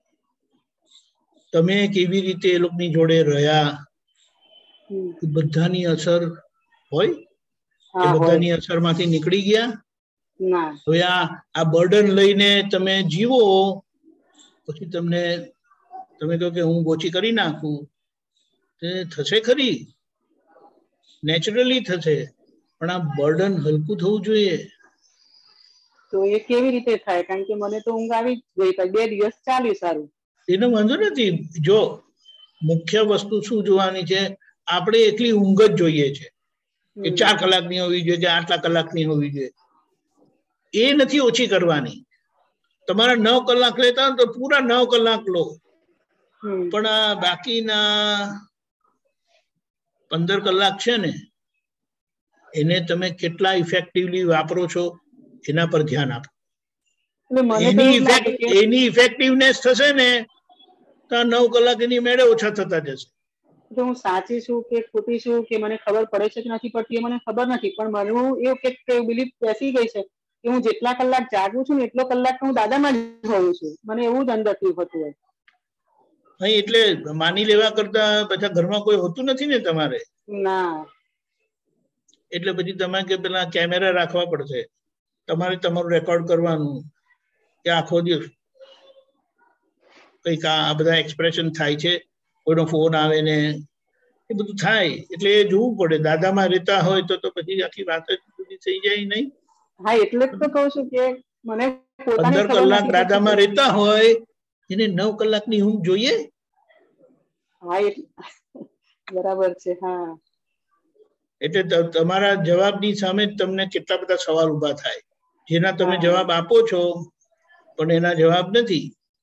તમે કેવી રીતે એ લોકોની જોડે રહ્યા, બધાની અસર હોય. એ બધાની અસર માંથી નીકળી ગયા. હવે આ બર્ડન લઈને તમે જીવો, પછી તમે કહો કે હું ઓછી કરી નાખું, તે થશે ખરી, નેચરલી થશે, પણ આ બર્ડન હલકું થવું જોઈએ. તો એ કેવી રીતે થાય? કારણ કે મને તો ઊંઘ આવી જ ગઈ, 2 દિવસ ચાલ્યું સારું. એનો વાંધો નથી. જો મુખ્ય વસ્તુ શું જોવાની છે, આપણે એકલી ઊંઘ જ જોઈએ છે કે 4 કલાકની હોવી જોઈએ કે આટલા કલાકની હોવી જોઈએ. એ નથી ઓછી કરવાની. તમારા 9 કલાક લેતા હોય તો પૂરા 9 કલાક લો, પણ આ બાકીના 15 કલાક છે ને એને તમે કેટલા ઇફેક્ટિવલી વાપરો છો એના પર ધ્યાન આપો. એની ઇફેક્ટિવનેસ થશે ને તો 9 કલાક એની મેળે ઓછા થતા જશે. તો હું સાચી છું કે ખોટી છું કે મને ખબર પડે છે કે નથી પડતી એ મને ખબર નથી, પણ મારું એવું કે બિલીફ બેસી ગઈ છે કે હું જેટલા કલાક જાગું છું ને એટલો કલાક હું દાદામાં જ હોઉં છું. મને એવું જ અંદરથી થતું હોય. નહીં એટલે માની લેવા કરતા પછી ઘરમાં કોઈ હોતું નથી ને તમારે? ના. એટલે પછી તમારે કે પેલા કેમેરા રાખવા પડશે, તમારે તમારું રેકોર્ડ કરવાનું કે આખો દિવસ કઈક આ બધા એક્સપ્રેશન થાય છે, કોઈનો ફોન આવે ને એ બધું થાય, એટલે એ જોવું પડે. દાદામાં રહેતા હોય તો પછી આખી વાત જ પૂરી થઈ જાય નહીં? હા એટલે જ તો કહું છું કે મને 15 કલાક દાદામાં રહેતા હોય એને 9 કલાકની ઊંઘ જોઈએ. હા બરાબર છે. હા એટલે તમારા જવાબની સામે તમને કેટલા બધા સવાલ ઉભા થાય જેના તમે જવાબ આપો છો પણ એના જવાબ નથી.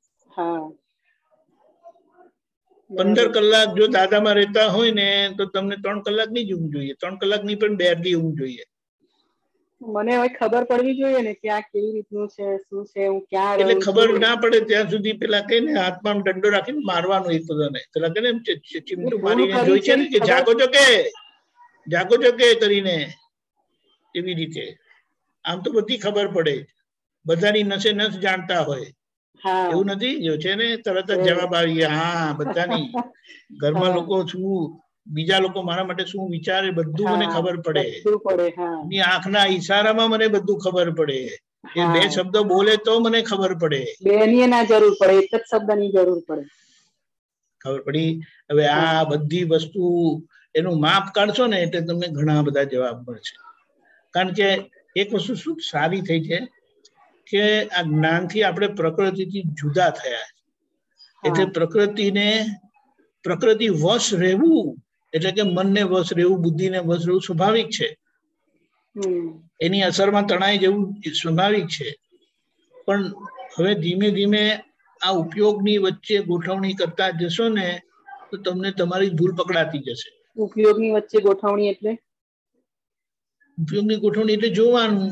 15 કલાક જો દાદામાં રહેતા હોય ને તો તમને 3 કલાકની જ ઊંઘ જોઈએ, 3 કલાકની પણ 2 ઊંઘ જોઈએ. મને હવે ખબર પડવી જોઈએ ને કે આ કેવી રીતનું છે, શું છે, હું ક્યાં રહું છું. એટલે ખબર ના પડે ત્યાં સુધી પેલા કઈ ને હાથમાં દંડો રાખીને મારવાનું એક બધાને. પેલા કઈ ને ચીમટું મારીને જોઈ છે ને કે જાગો છો કે કરીને એવી રીતે. આમ તો બધી ખબર પડે, બધાની નસે નસ જાણતા હોય. એવું નથી જો છે ને તરત જ જવાબ આવી ગયા. હા બધાની ઘરમાં લોકો શું બીજા લોકો મારા માટે શું વિચારે બધું મને ખબર પડે. એની આંખના ઈશારામાં મને બધું ખબર પડે. એ 2 શબ્દ બોલે તો મને ખબર પડે. બેની ના જરૂર પડે, એક જ શબ્દની જરૂર પડે. ખબર પડી? હવે આ બધી વસ્તુ એનું માપ કાઢશો ને એટલે તમને ઘણા બધા જવાબ મળશે. કારણ કે એક વસ્તુ શું સારી થઈ છે કે આ જ્ઞાનથી આપણે પ્રકૃતિથી જુદા થયા. એટલે પ્રકૃતિ વશ રહેવું એટલે કે મનને વશ રહેવું, બુદ્ધિને વશ રહેવું સ્વાભાવિક છે. એની અસરમાં તણાઈ જવું સ્વાભાવિક છે. પણ હવે ધીમે ધીમે આ ઉપયોગની વચ્ચે ગોઠવણી કરતા જશો ને તો તમને તમારી ભૂલ પકડાતી જશે. ઉપયોગની વચ્ચે ગોઠવણી એટલે? ઉપયોગની ગોઠવણી એટલે જોવાનું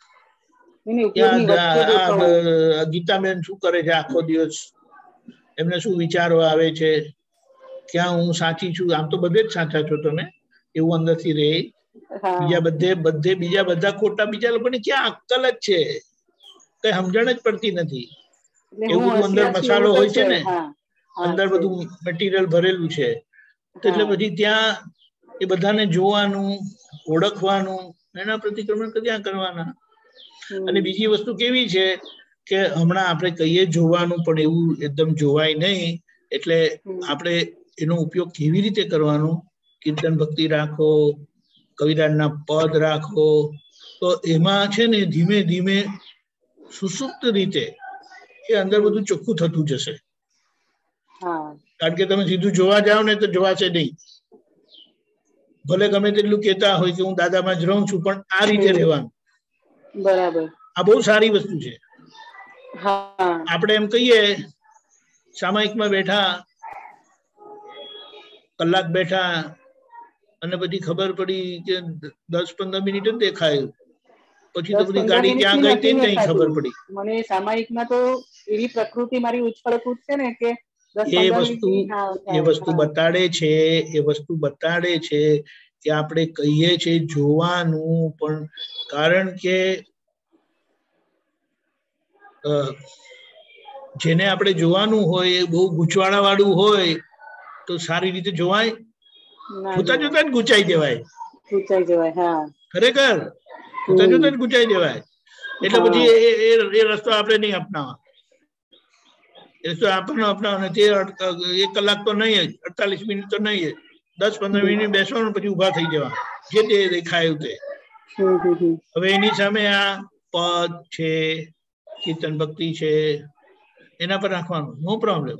ગીતાબેન શું કરે છે આખો દિવસ, એમને શું વિચારો આવે છે, ક્યાં હું સાચી છું. આમ તો બધે જ સાચા છો તમે, એવું અંદરથી રહે. બીજા બધા ખોટા, બીજા લોકોને ક્યાં અક્કલ જ છે, કઈ સમજણ જ પડતી નથી. એવું બધું અંદર મસાલો હોય છે ને, અંદર બધું મટીરિયલ ભરેલું છે. એટલે પછી ત્યાં એ બધાને જોવાનું, ઓળખવાનું, એના પ્રતિક્રમણ ક્યાં કરવાના. અને બીજી વસ્તુ કેવી છે કે હમણાં આપણે કહીએ જોવાનું પણ એવું એકદમ જોવાય નહીં. એટલે આપણે એનો ઉપયોગ કેવી રીતે કરવાનો, કીર્તન ભક્તિ રાખો, કવિરાજના પદ રાખો, તો એમાં છે ને ધીમે ધીમે સુસુપ્ત રીતે એ અંદર બધું ચોખ્ખું થતું જશે. કારણ કે તમે સીધું જોવા જાઓ ને તો જોવાશે નહીં. ભલે ગમે તેટલું કહેતા હોય કે હું દાદામાં જ રહું છું, પણ આ રીતે રહેવાનું. બરાબર. આ બહુ સારી વસ્તુ છે. આપણે એમ કહીએ સામાયિકમાં બેઠા, કલાક બેઠા અને પછી ખબર પડી કે 10-15 મિનિટ જ દેખાયું, પછી તો બધી ગાડી ક્યાં ગઈ તે નહીં ખબર પડી. મને સામાયિકમાં તો એવી પ્રકૃતિ મારી ઉછળ કૂદ છે ને કે એ વસ્તુ બતાડે છે કે આપણે કહીએ છીએ જોવાનું, પણ કારણ કે જેને આપણે જોવાનું હોય એ બહુ ગૂંચવાડા વાળું હોય તો સારી રીતે જોવાય? જોતા જોતા જ ગુચાઈ જવાય. ખરેખર જોતા જોતા જ ગુચાઈ જવાય. એટલે પછી એ રસ્તો આપણે નહીં અપનાવવા. એ રસ્તો આપણને અપનાવવાનો. 1 કલાક તો નહીં, 48 મિનિટ તો નહીં, 10-15 મિનિટ બેસવાનું, પછી ઉભા થઈ જવા, જે તે દેખાયું તે. હવે એની સામે આ પદ છે, કીર્તન ભક્તિ છે, એના પર રાખવાનું, નો પ્રોબ્લેમ.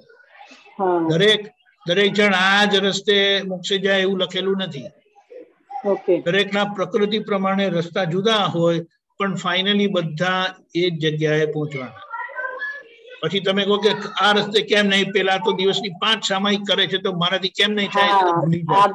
દરેક જણ આ જ રસ્તે મોક્ષે જાય એવું લખેલું નથી. દરેકના પ્રકૃતિ પ્રમાણે રસ્તા જુદા હોય, પણ ફાઇનલી બધા એ જ જગ્યાએ પહોંચવાના. પછી તમે કહો કે આ રસ્તે કેમ નહીં, પેલા તો દિવસની 5 સામાયિક કરે છે તો મારાથી કેમ નહીં થાય, ભૂલી જાઓ.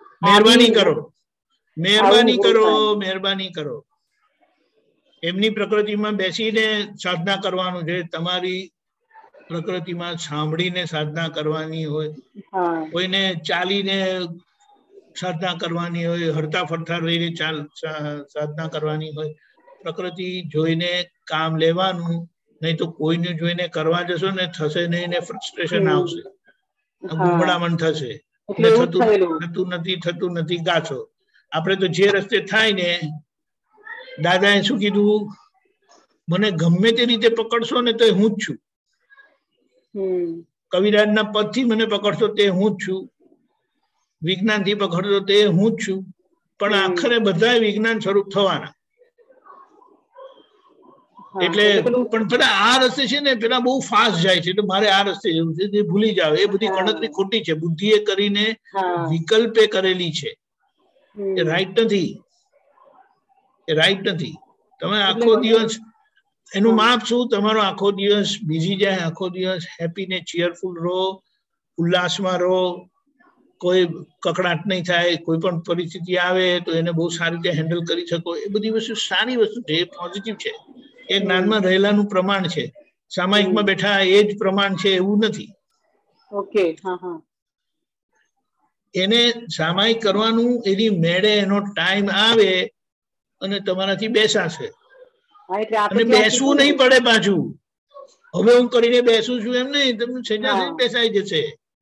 મહેરબાની કરો. એમની પ્રકૃતિમાં બેસીને સાધના કરવાનું છે. તમારી પ્રકૃતિમાં સાંભળીને સાધના કરવાની હોય, કોઈને ચાલીને સાધના કરવાની હોય, હરતા ફરતા રહીને સાધના કરવાની હોય. પ્રકૃતિ જોઈને કામ લેવાનું, નહીં તો કોઈને જોઈને કરવા જશો ને થશે નહીં ને ફ્રસ્ટ્રેશન આવશે, ગુંગળામણ થશે, થતું નથી ગાછો. આપણે તો જે રસ્તે થાય ને, દાદાએ શું કીધું, મને ગમે તે રીતે પકડશો ને તો હું જ છું. કવિરાજના પદથી મને પકડશો તે હું જ છું, વિજ્ઞાનથી પકડશો તે હું જ છું, પણ આખરે બધા વિજ્ઞાન સ્વરૂપ થવાના. એટલે પણ પેલા આ રસ્તે છે ને, પેલા બહુ ફાસ્ટ જાય છે, એટલે મારે આ રસ્તે જવું છે, તે ભૂલી જાવ. એ બધી ગણતરી ખોટી છે, બુદ્ધિએ કરીને વિકલ્પે કરેલી છે, એ રાઈટ નથી, એ રાઈટ નથી. તમે આખો દિવસ એનું માપ શું, તમારો આખો દિવસ બીજી જાય, આખો દિવસ હેપી ને ચીયરફુલ રહો, ઉલ્લાસમાં રહો, કોઈ કકડાટ નહીં થાય, કોઈ પણ પરિસ્થિતિ આવે તો એને બહુ સારી રીતે હેન્ડલ કરી શકો. એ બધી વસ્તુ સારી વસ્તુ છે, એ પોઝિટિવ છે, એ જ્ઞાનમાં રહેલાનું પ્રમાણ છે. સામાયિકમાં બેઠા એ જ પ્રમાણ છે એવું નથી. ઓકે, એને સામાયિક કરવાનું, એની મેળે એનો ટાઈમ આવે અને તમારાથી બેસાશે. અને બેસવું નહીં પડે પાછું. હવે હું કરીને બેસું છું એમ નહીં, તમને સજા બેસાઈ જશે.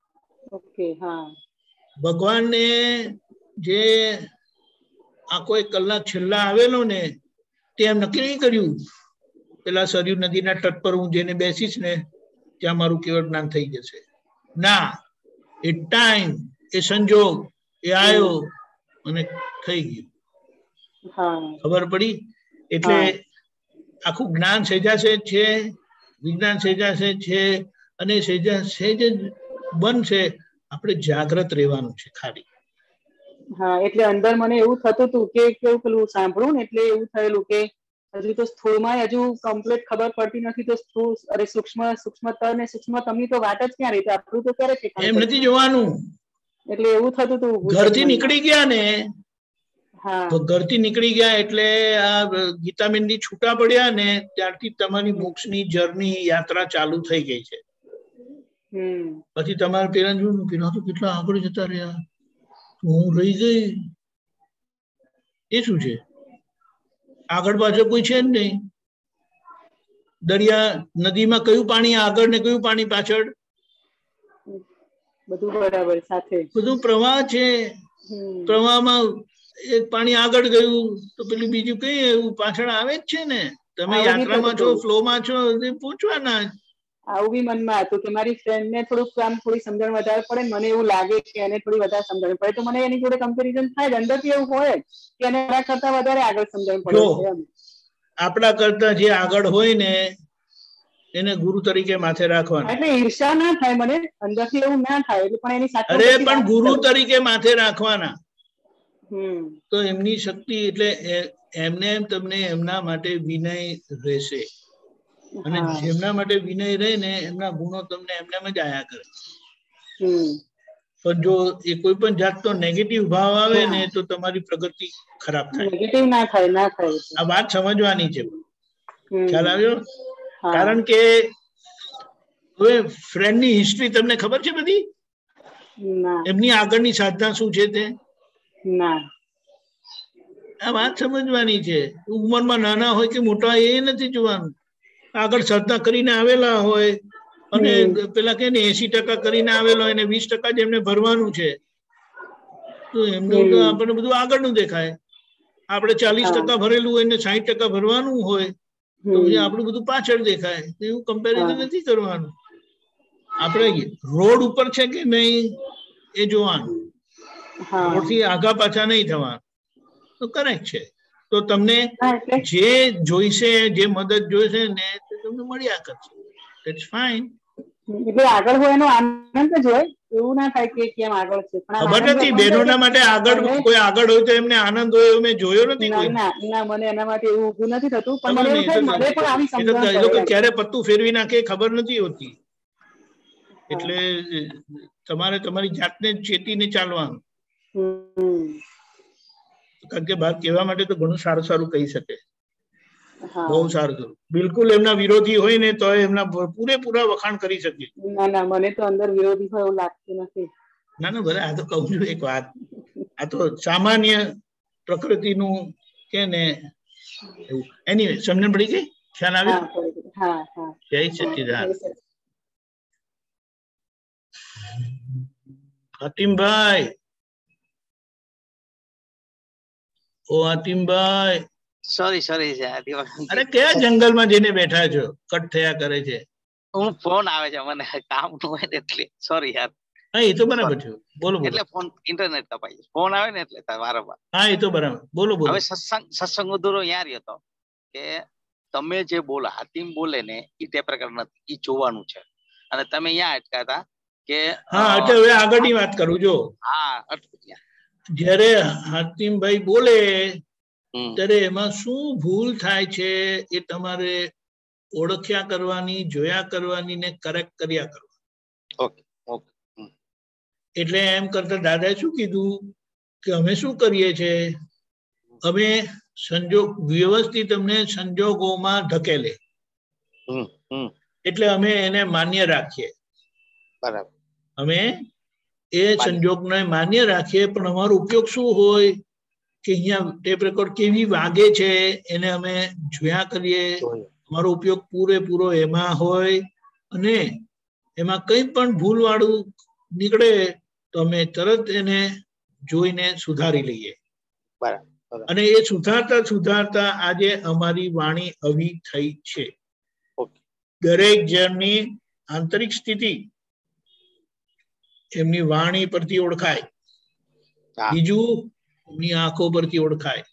ભગવાનને જે આખો 1 કલાક છેલ્લા આવેલો ને, તે એમ નક્કી નહીં કર્યું પેલા સરયુ નદીના તટ પર હું જેને બેસીશ ને ત્યાં મારું કેવળ જ્ઞાન થઈ જશે. ના, એ ટાઈમ, એ સંજોગ, એ આવ્યો અને થઈ ગયું. ખબર પડી? એટલે આખું જ્ઞાન સહેજાશે છે, વિજ્ઞાન સહેજાશે છે, અને સહેજ જ બનશે. આપણે જાગ્રત રહેવાનું છે ખાલી. એટલે અંદર મને એવું થતું હતું કે કેવું પેલું સાંભળું ને, એટલે એવું થયેલું કે હજુ તો સ્થૂળમાં હજુ કમ્પ્લીટ ખબર પડતી નથી, તો સ્થૂળ અરે સૂક્ષ્મતર ને સૂક્ષ્મતમની તો વાત જ ક્યાં રહી, આપણું તો ક્યારે છે એમ નથી જોવાનું. એટલે એવું થતું હતું ઘરથી નીકળી ગયા ને, તો ઘરથી નીકળી ગયા એટલે આ ગીતાબેનથી છૂટા પડ્યા ને, ત્યારથી તમારી મોક્ષની જર્ની, યાત્રા ચાલુ થઈ ગઈ છે. પછી તમારે પેલા જોયું, પેલા તો કેટલા આગળ જતા રહ્યા, હું રહી ગઈ. એ શું છે? આગળ પાછળ કોઈ છે જ નહીં. દરિયા નદીમાં કયું પાણી આગળ ને કયું પાણી પાછળ? બધું બરાબર સાથે, બધું પ્રવાહ છે. પ્રવાહમાં એક પાણી આગળ ગયું તો પેલું બીજું કઈ એવું પાછળ આવે જ છે ને. તમે યાત્રામાં છો, ફ્લોમાં છો, પહોંચવાના. આવું બી મનમાં હતું કે મારી ફ્રેન્ડ ને થોડી સમજણ વધારે પડે, મને એવું લાગે કે એને થોડી વધારે સમજણ પડે, તો મને એની જોડે કમ્પેરિઝન થાય. અંદરથી એવું હોય કે એને આપણા કરતા વધારે આગળ સમજણ પડે. આપણા કરતા જે આગળ હોય ને એને ગુરુ તરીકે માથે રાખવાના. એટલે ઈર્ષા ના થાય મને, અંદરથી એવું ના થાય, પણ એની સાથે પણ ગુરુ તરીકે માથે રાખવાના. તો એમની શક્તિ, એટલે એમને તમને એમના માટે વિનય રહેશે, અને જેમના માટે વિનય રહે ને એમના ગુણો તમને એમને જ આયા કરે. પણ જો એ કોઈ પણ જાતનો નેગેટિવ ભાવ આવે ને તો તમારી પ્રગતિ ખરાબ થાય. આ વાત સમજવાની છે. ખ્યાલ આવ્યો? કારણ કે હવે ફ્રેન્ડની હિસ્ટ્રી તમને ખબર છે બધી? એમની આગળની સાધના શું છે તે? આ વાત સમજવાની છે. ઉંમરમાં નાના હોય કે મોટા એ નથી જોવાનું. આગળ સાધના કરીને આવેલા હોય અને પેલા કે 80% કરીને આવેલો હોય, 20% જ એમને ભરવાનું છે, તો એમનું તો આપણને બધું આગળનું દેખાય. આપણે 40% ભરેલું હોય ને 60% ભરવાનું હોય તો આપણું બધું પાછળ દેખાય. એવું કમ્પેરિઝન નથી કરવાનું. આપણે રોડ ઉપર છે કે નહીં એ જોવાનું, રોડથી આગા પાછા નહીં થવાનું. તો કરેક્ટ છે. તો તમને જે જોઈશે, જે મદદ જોઈશે ને તે તમને મળ્યા કરશે. That's fine. એટલે આગળ હોય એનો આનંદ જ હોય, એવું ના થાય કે કેમ આગળ છે. ખબર નથી બહેનોના માટે આગળ કોઈ આગળ હોય તો એમને આનંદ હોય મેં જોયો નથી. ના, મને એના માટે એવું ઊભું નથી થતું, પણ મને એવું થાય મને પણ આવી સમજણ પડે. એ લોકો ક્યારે પત્તું ફેરવી નાખે ખબર નથી હોતી. એટલે તમારે તમારી જાતને ચેતીને ચાલવાનું. કારણ કે બાપ કહેવા માટે તો ઘણું સારું સારું કહી શકે, બહુ સારું કરું. બિલકુલ એમના વિરોધી હોય ને તો એમના પૂરેપૂરા વખાણ કરી શકીએ. ના ના, મને તો અંદર વિરોધી હોય એવું લાગતું નથી. ના ના, ભલે આ તો કહું છું એક વાત, આ તો સામાન્ય પ્રકૃતિનું કે ને એવું. એની સમજણ પડી ગઈ? ખ્યાલ આવ્યો? હા હા. જય સચ્ચિદાનંદ. હાતિમભાઈ, ઓ હાતિમભાઈ. સોરી અરે કયા જંગલમાં જઈને બેઠા છો? કટ થયા કરે છે. હું ફોન આવે છે મને કામ નું હોય એટલે સોરી યાર. હા એ તો બરાબર છે, બોલો બોલો. એટલે ફોન ઇન્ટરનેટ તપાઈ ફોન આવે ને એટલે વારંવાર. હા એ તો બરાબર, બોલો બોલો. હવે સત્સંગ અધૂરો યાર હતો કે તમે જે બોલો હાતિમ બોલે ને એ તે પ્રકાર નથી, એ જોવાનું છે. અને તમે અહીંયા અટકાતા કે હા એટલે હવે આગળની વાત કરું. જો હા, જ્યારે હાતિમભાઈ બોલે ત્યારે એમાં શું ભૂલ થાય છે એ તમારે ઓળખ્યા કરવાની, જોયા કરવાની ને કરેક્ટ કર્યા કરવાની. Okay okay. એટલે એમ કરતા દાદાએ શું કીધું કે અમે શું કરીએ છીએ, અમે સંજોગ વ્યવસ્થિત અમને સંજોગોમાં ધકેલે એટલે અમે એને માન્ય રાખીએ. બરાબર. અમે એ સંજોગને માન્ય રાખીએ, પણ અમારો ઉપયોગ શું હોય કે અહીંયા ટેપ રેકોર્ડ કેવી વાગે છે એને અમે જોયા કરીએ. અમારો ઉપયોગ પૂરેપૂરો એમાં હોય અને એમાં કંઈ પણ ભૂલ વાળું નીકળે તો અમે તરત એને જોઈને સુધારી લઈએ. અને એ સુધારતા સુધારતા આજે અમારી વાણી આવી થઈ છે. દરેક જણની આંતરિક સ્થિતિ એમની વાણી પરથી ઓળખાય. બીજું એમની આંખો પરથી ઓળખાય.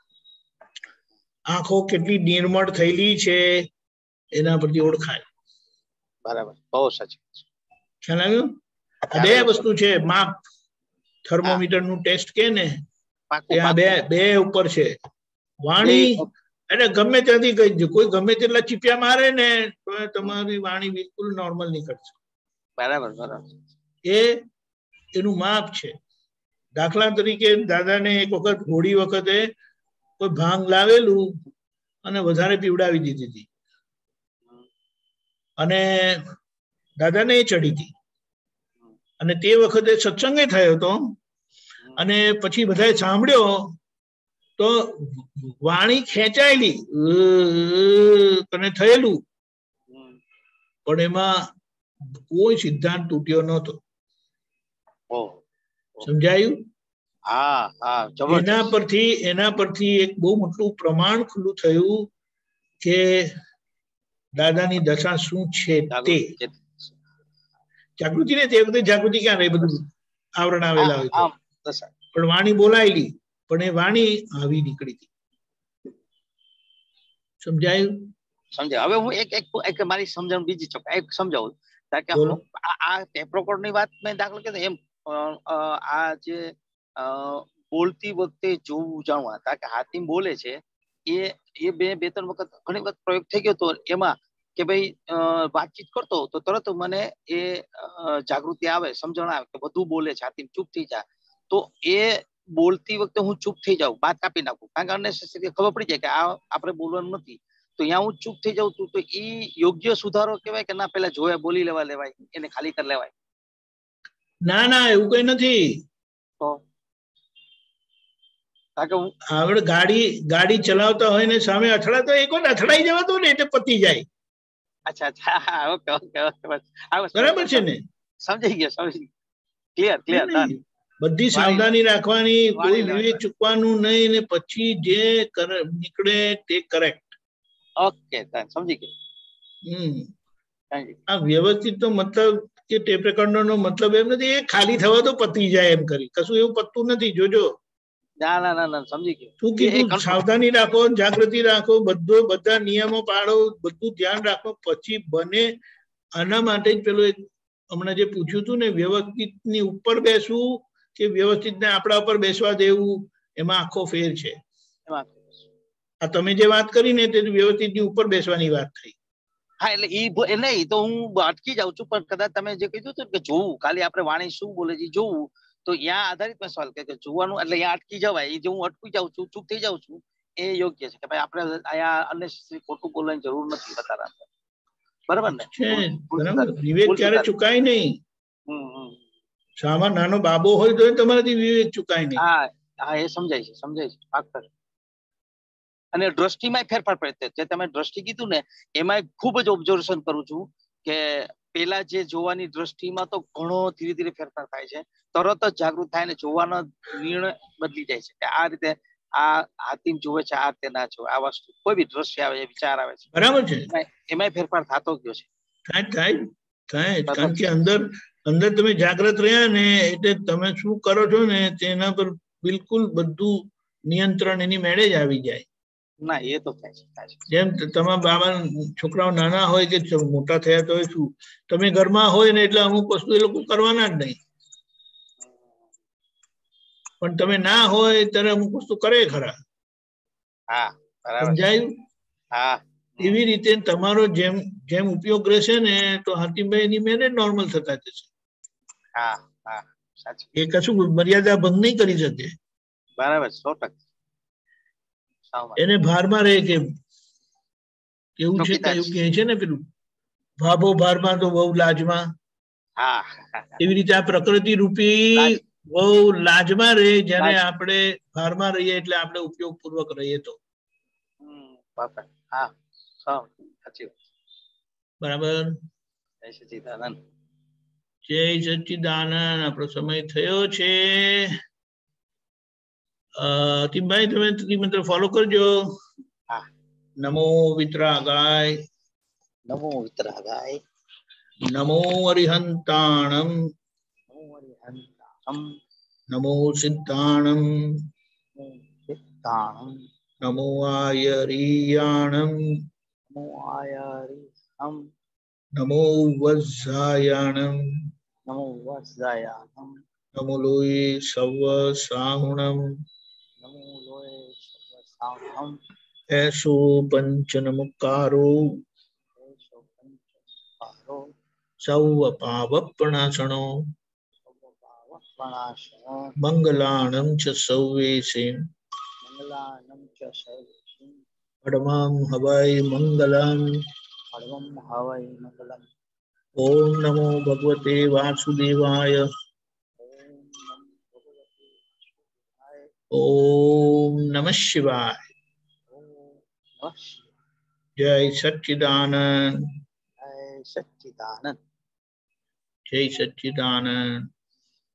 આંખો કેટલી નિર્મળ થયેલી છે એના પરથી ઓળખાય. બરાબર, બહુ સાચું. ખ્યાલ આવ્યો? બે વસ્તુ છે માપ. થર્મોમીટર નું ટેસ્ટ કે ને ત્યાં બે ઉપર છે. વાણી એટલે ગમે ત્યાંથી કહી, કોઈ ગમે તેટલા ચીપિયા મારે ને તો તમારી વાણી બિલકુલ નોર્મલ નીકળશે. બરાબર બરાબર. એ એનું માપ છે. દાખલા તરીકે દાદાને એક વખત હોળી વખતે કોઈ ભાંગ લાવેલું અને વધારે પીવડાવી દીધી હતી અને દાદાને એ ચડી હતી. અને તે વખતે સત્સંગે થયો હતો અને પછી બધાએ સાંભળ્યો તો વાણી ખેંચાયેલી અને થયેલું, પણ એમાં કોઈ સિદ્ધાંત તૂટ્યો નહોતો. સમજાયું? એના પરથી એક બહુ મોટું પ્રમાણ ખુલ્લું થયું કે દાદાની દશા શું છે તે. જાગૃતિ ને તે વખતે જાગૃતિ ક્યાં રહી, બધું આવરણ આવેલા હોય પણ વાણી બોલાયેલી, પણ એ વાણી આવી નીકળી હતી. સમજાયું? સમજાય. હવે હું એક મારી સમજણ બીજી ચોક એક સમજાવું કે આ ટેપ રેકોર્ડ ની વાત મેં દાખલ કરી એમ આ જે બોલતી વખતે જોવું જાણવા હતા કે હાતિમ બોલે છે એ બે ત્રણ વખત ઘણી વખત પ્રયોગ થઈ ગયો હતો એમાં કે ભાઈ વાતચીત કરતો તો તરત મને એ જાગૃતિ આવે, સમજણ આવે કે બધું બોલે છે હાતિમ, ચૂપ થઈ જાય. તો એ બોલતી વખતે હું ચૂપ થઈ જાઉં, વાત કાપી નાખું, કારણ કે અનેસેસરી ખબર પડી જાય કે આ આપણે બોલવાનું નથી, તો અહીંયા હું ચૂપ થઈ જાઉં તો એ યોગ્ય સુધારો કહેવાય કે ના પેલા જોયા બોલી લેવાય, એને ખાલી કરી લેવાય? ના ના, એવું કઈ નથી. આપણે ગાડી ચલાવતા હોય ને સામે અથડાતો એક વાર અથડાઈ જવાતો ને એટલે પતી જાય. અચ્છા અચ્છા, ઓકે ઓકે ઓકે, બરાબર છે ને? સમજાઈ ગયો, ક્લિયર ક્લિયર. બધી સાવધાની રાખવાની, કોઈ વિવેક ચૂકવાનું નહીં ને પછી જે નીકળે તે કરેક્ટ. ઓકે સમજી ગયો. આ વ્યવસ્થિત નો મતલબ કે ટેપ રેકોર્ડર નો મતલબ એમ નથી એ ખાલી થવા તો પતી જાય એમ કરી, કશું એવું પતતું નથી. જોજો. ના ના ના ના, સમજી ગયો. શું કીધું? સાવધાની રાખો, જાગૃતિ રાખો, બધા નિયમો પાડો, બધું ધ્યાન રાખો, પછી બને. આના માટે જ પેલું હમણાં જે પૂછ્યું હતું ને, વ્યવસ્થિત ની ઉપર બેસવું કે વ્યવસ્થિત ને આપણા ઉપર બેસવા દેવું, એમાં આખો ફેર છે. આ તમે જે વાત કરી ને તે વ્યવસ્થિત ની ઉપર બેસવાની વાત થઈ. હા એટલે એ નહીં તો હું અટકી જાઉં છું, પણ કદાચ તમે જે કીધું હતું કે જોવું, ખાલી આપણે વાણી શું બોલે છે જોવું, તો ત્યાં આધારિત મેં સવાલ કે જોવાનું એટલે અહીંયા અટકી જવાય. એ જે હું અટકી જાઉં છું, ચૂપ થઈ જાઉં છું, એ યોગ્ય છે કે ભાઈ આપણે અહીંયા અનનેસેસરી ખોટું બોલવાની જરૂર નથી વધારે, બરાબર ને? બરાબર, વિવેક ક્યારે ચુકાય નહીં. શામાં નાનો બાબો હોય તો તમારાથી વિવેક ચુકાય નહીં. હા હા, એ સમજાય છે, સમજાય છે પાક્કર. અને દ્રષ્ટિમાં ફેરફાર પડે. જે તમે દ્રષ્ટિ કીધું ને એમાં ખૂબ જ ઓબ્ઝર્વેશન કરું છું કે પેલા જે જોવાની દ્રષ્ટિમાં તો ઘણો ધીરે ધીરે ફેરફાર થાય છે, તરત જ જાગૃત થાય ને જોવાનો નિર્ણય બદલી જાય છે કે આ રીતે આ હાથીમ જોવે છે, આ રીતે ના જોવે, આ વસ્તુ કોઈ બી દ્રશ્ય આવે છે, વિચાર આવે છે, બરાબર છે, એમાં ફેરફાર થતો ગયો છે. થાય કારણ કે અંદર અંદર તમે જાગૃત રહ્યા ને એટલે તમે શું કરો છો ને તેના પર બિલકુલ બધું નિયંત્રણ એની મેળે જ આવી જાય. ના એ તો થાય છે. જેમ તમારા બાબા છોકરાઓ નાના હોય કે મોટા થયા તો શું તમે ઘરમાં હોય ને એટલે અમુક વસ્તુ એ લોકો કરવાના જ નહીં, પણ તમે ના હોય ત્યારે અમુક વસ્તુ કરે ખરા. સમજાયું? એવી રીતે તમારો જેમ જેમ ઉપયોગ રહેશે ને તો હાથીમભાઈ એની મેરે નોર્મલ થતા જશે. એ કશું મર્યાદા ભંગ નહીં કરી શકે. બરાબર, 100%. એને ભારમાં રહે કે કેવું છે, કયું કે છે ને પેલું ભાભો ભારમાં તો બહુ લાજમાં. એવી રીતે આ પ્રકૃતિ રૂપી બહુ લાજમાં રહે. જયારે આપણે ભારમાં રહીએ એટલે આપણે ઉપયોગ પૂર્વક રહીએ તો બરાબર. જય સચ્ચિદાનંદ. આપણો સમય થયો છે. ટીમભાઈ તમે ત્રિમંત્ર ફોલો કરજો. નમો વિતરાગાય, નમો વિતરાગાય, નમો અરિહંતાણમ, નમો સિદ્ધાણમ, નમો આયરિયાણમ, નમો વજ્જાયાણમ, નમો લોય સવ સાહુણમ, એસો પંચનમુકારો સૌ પાવપણાસણો મંગલાણમ ચ સૌવેશે પડમં હવૈ મંગલમ. ઓમ નમો ભગવતે વાસુદેવાય. ઓમ નમઃ શિવાય. જય સચ્ચિદાનંદ, સચ્ચિદાનંદ, જય સચ્ચિદાનંદ.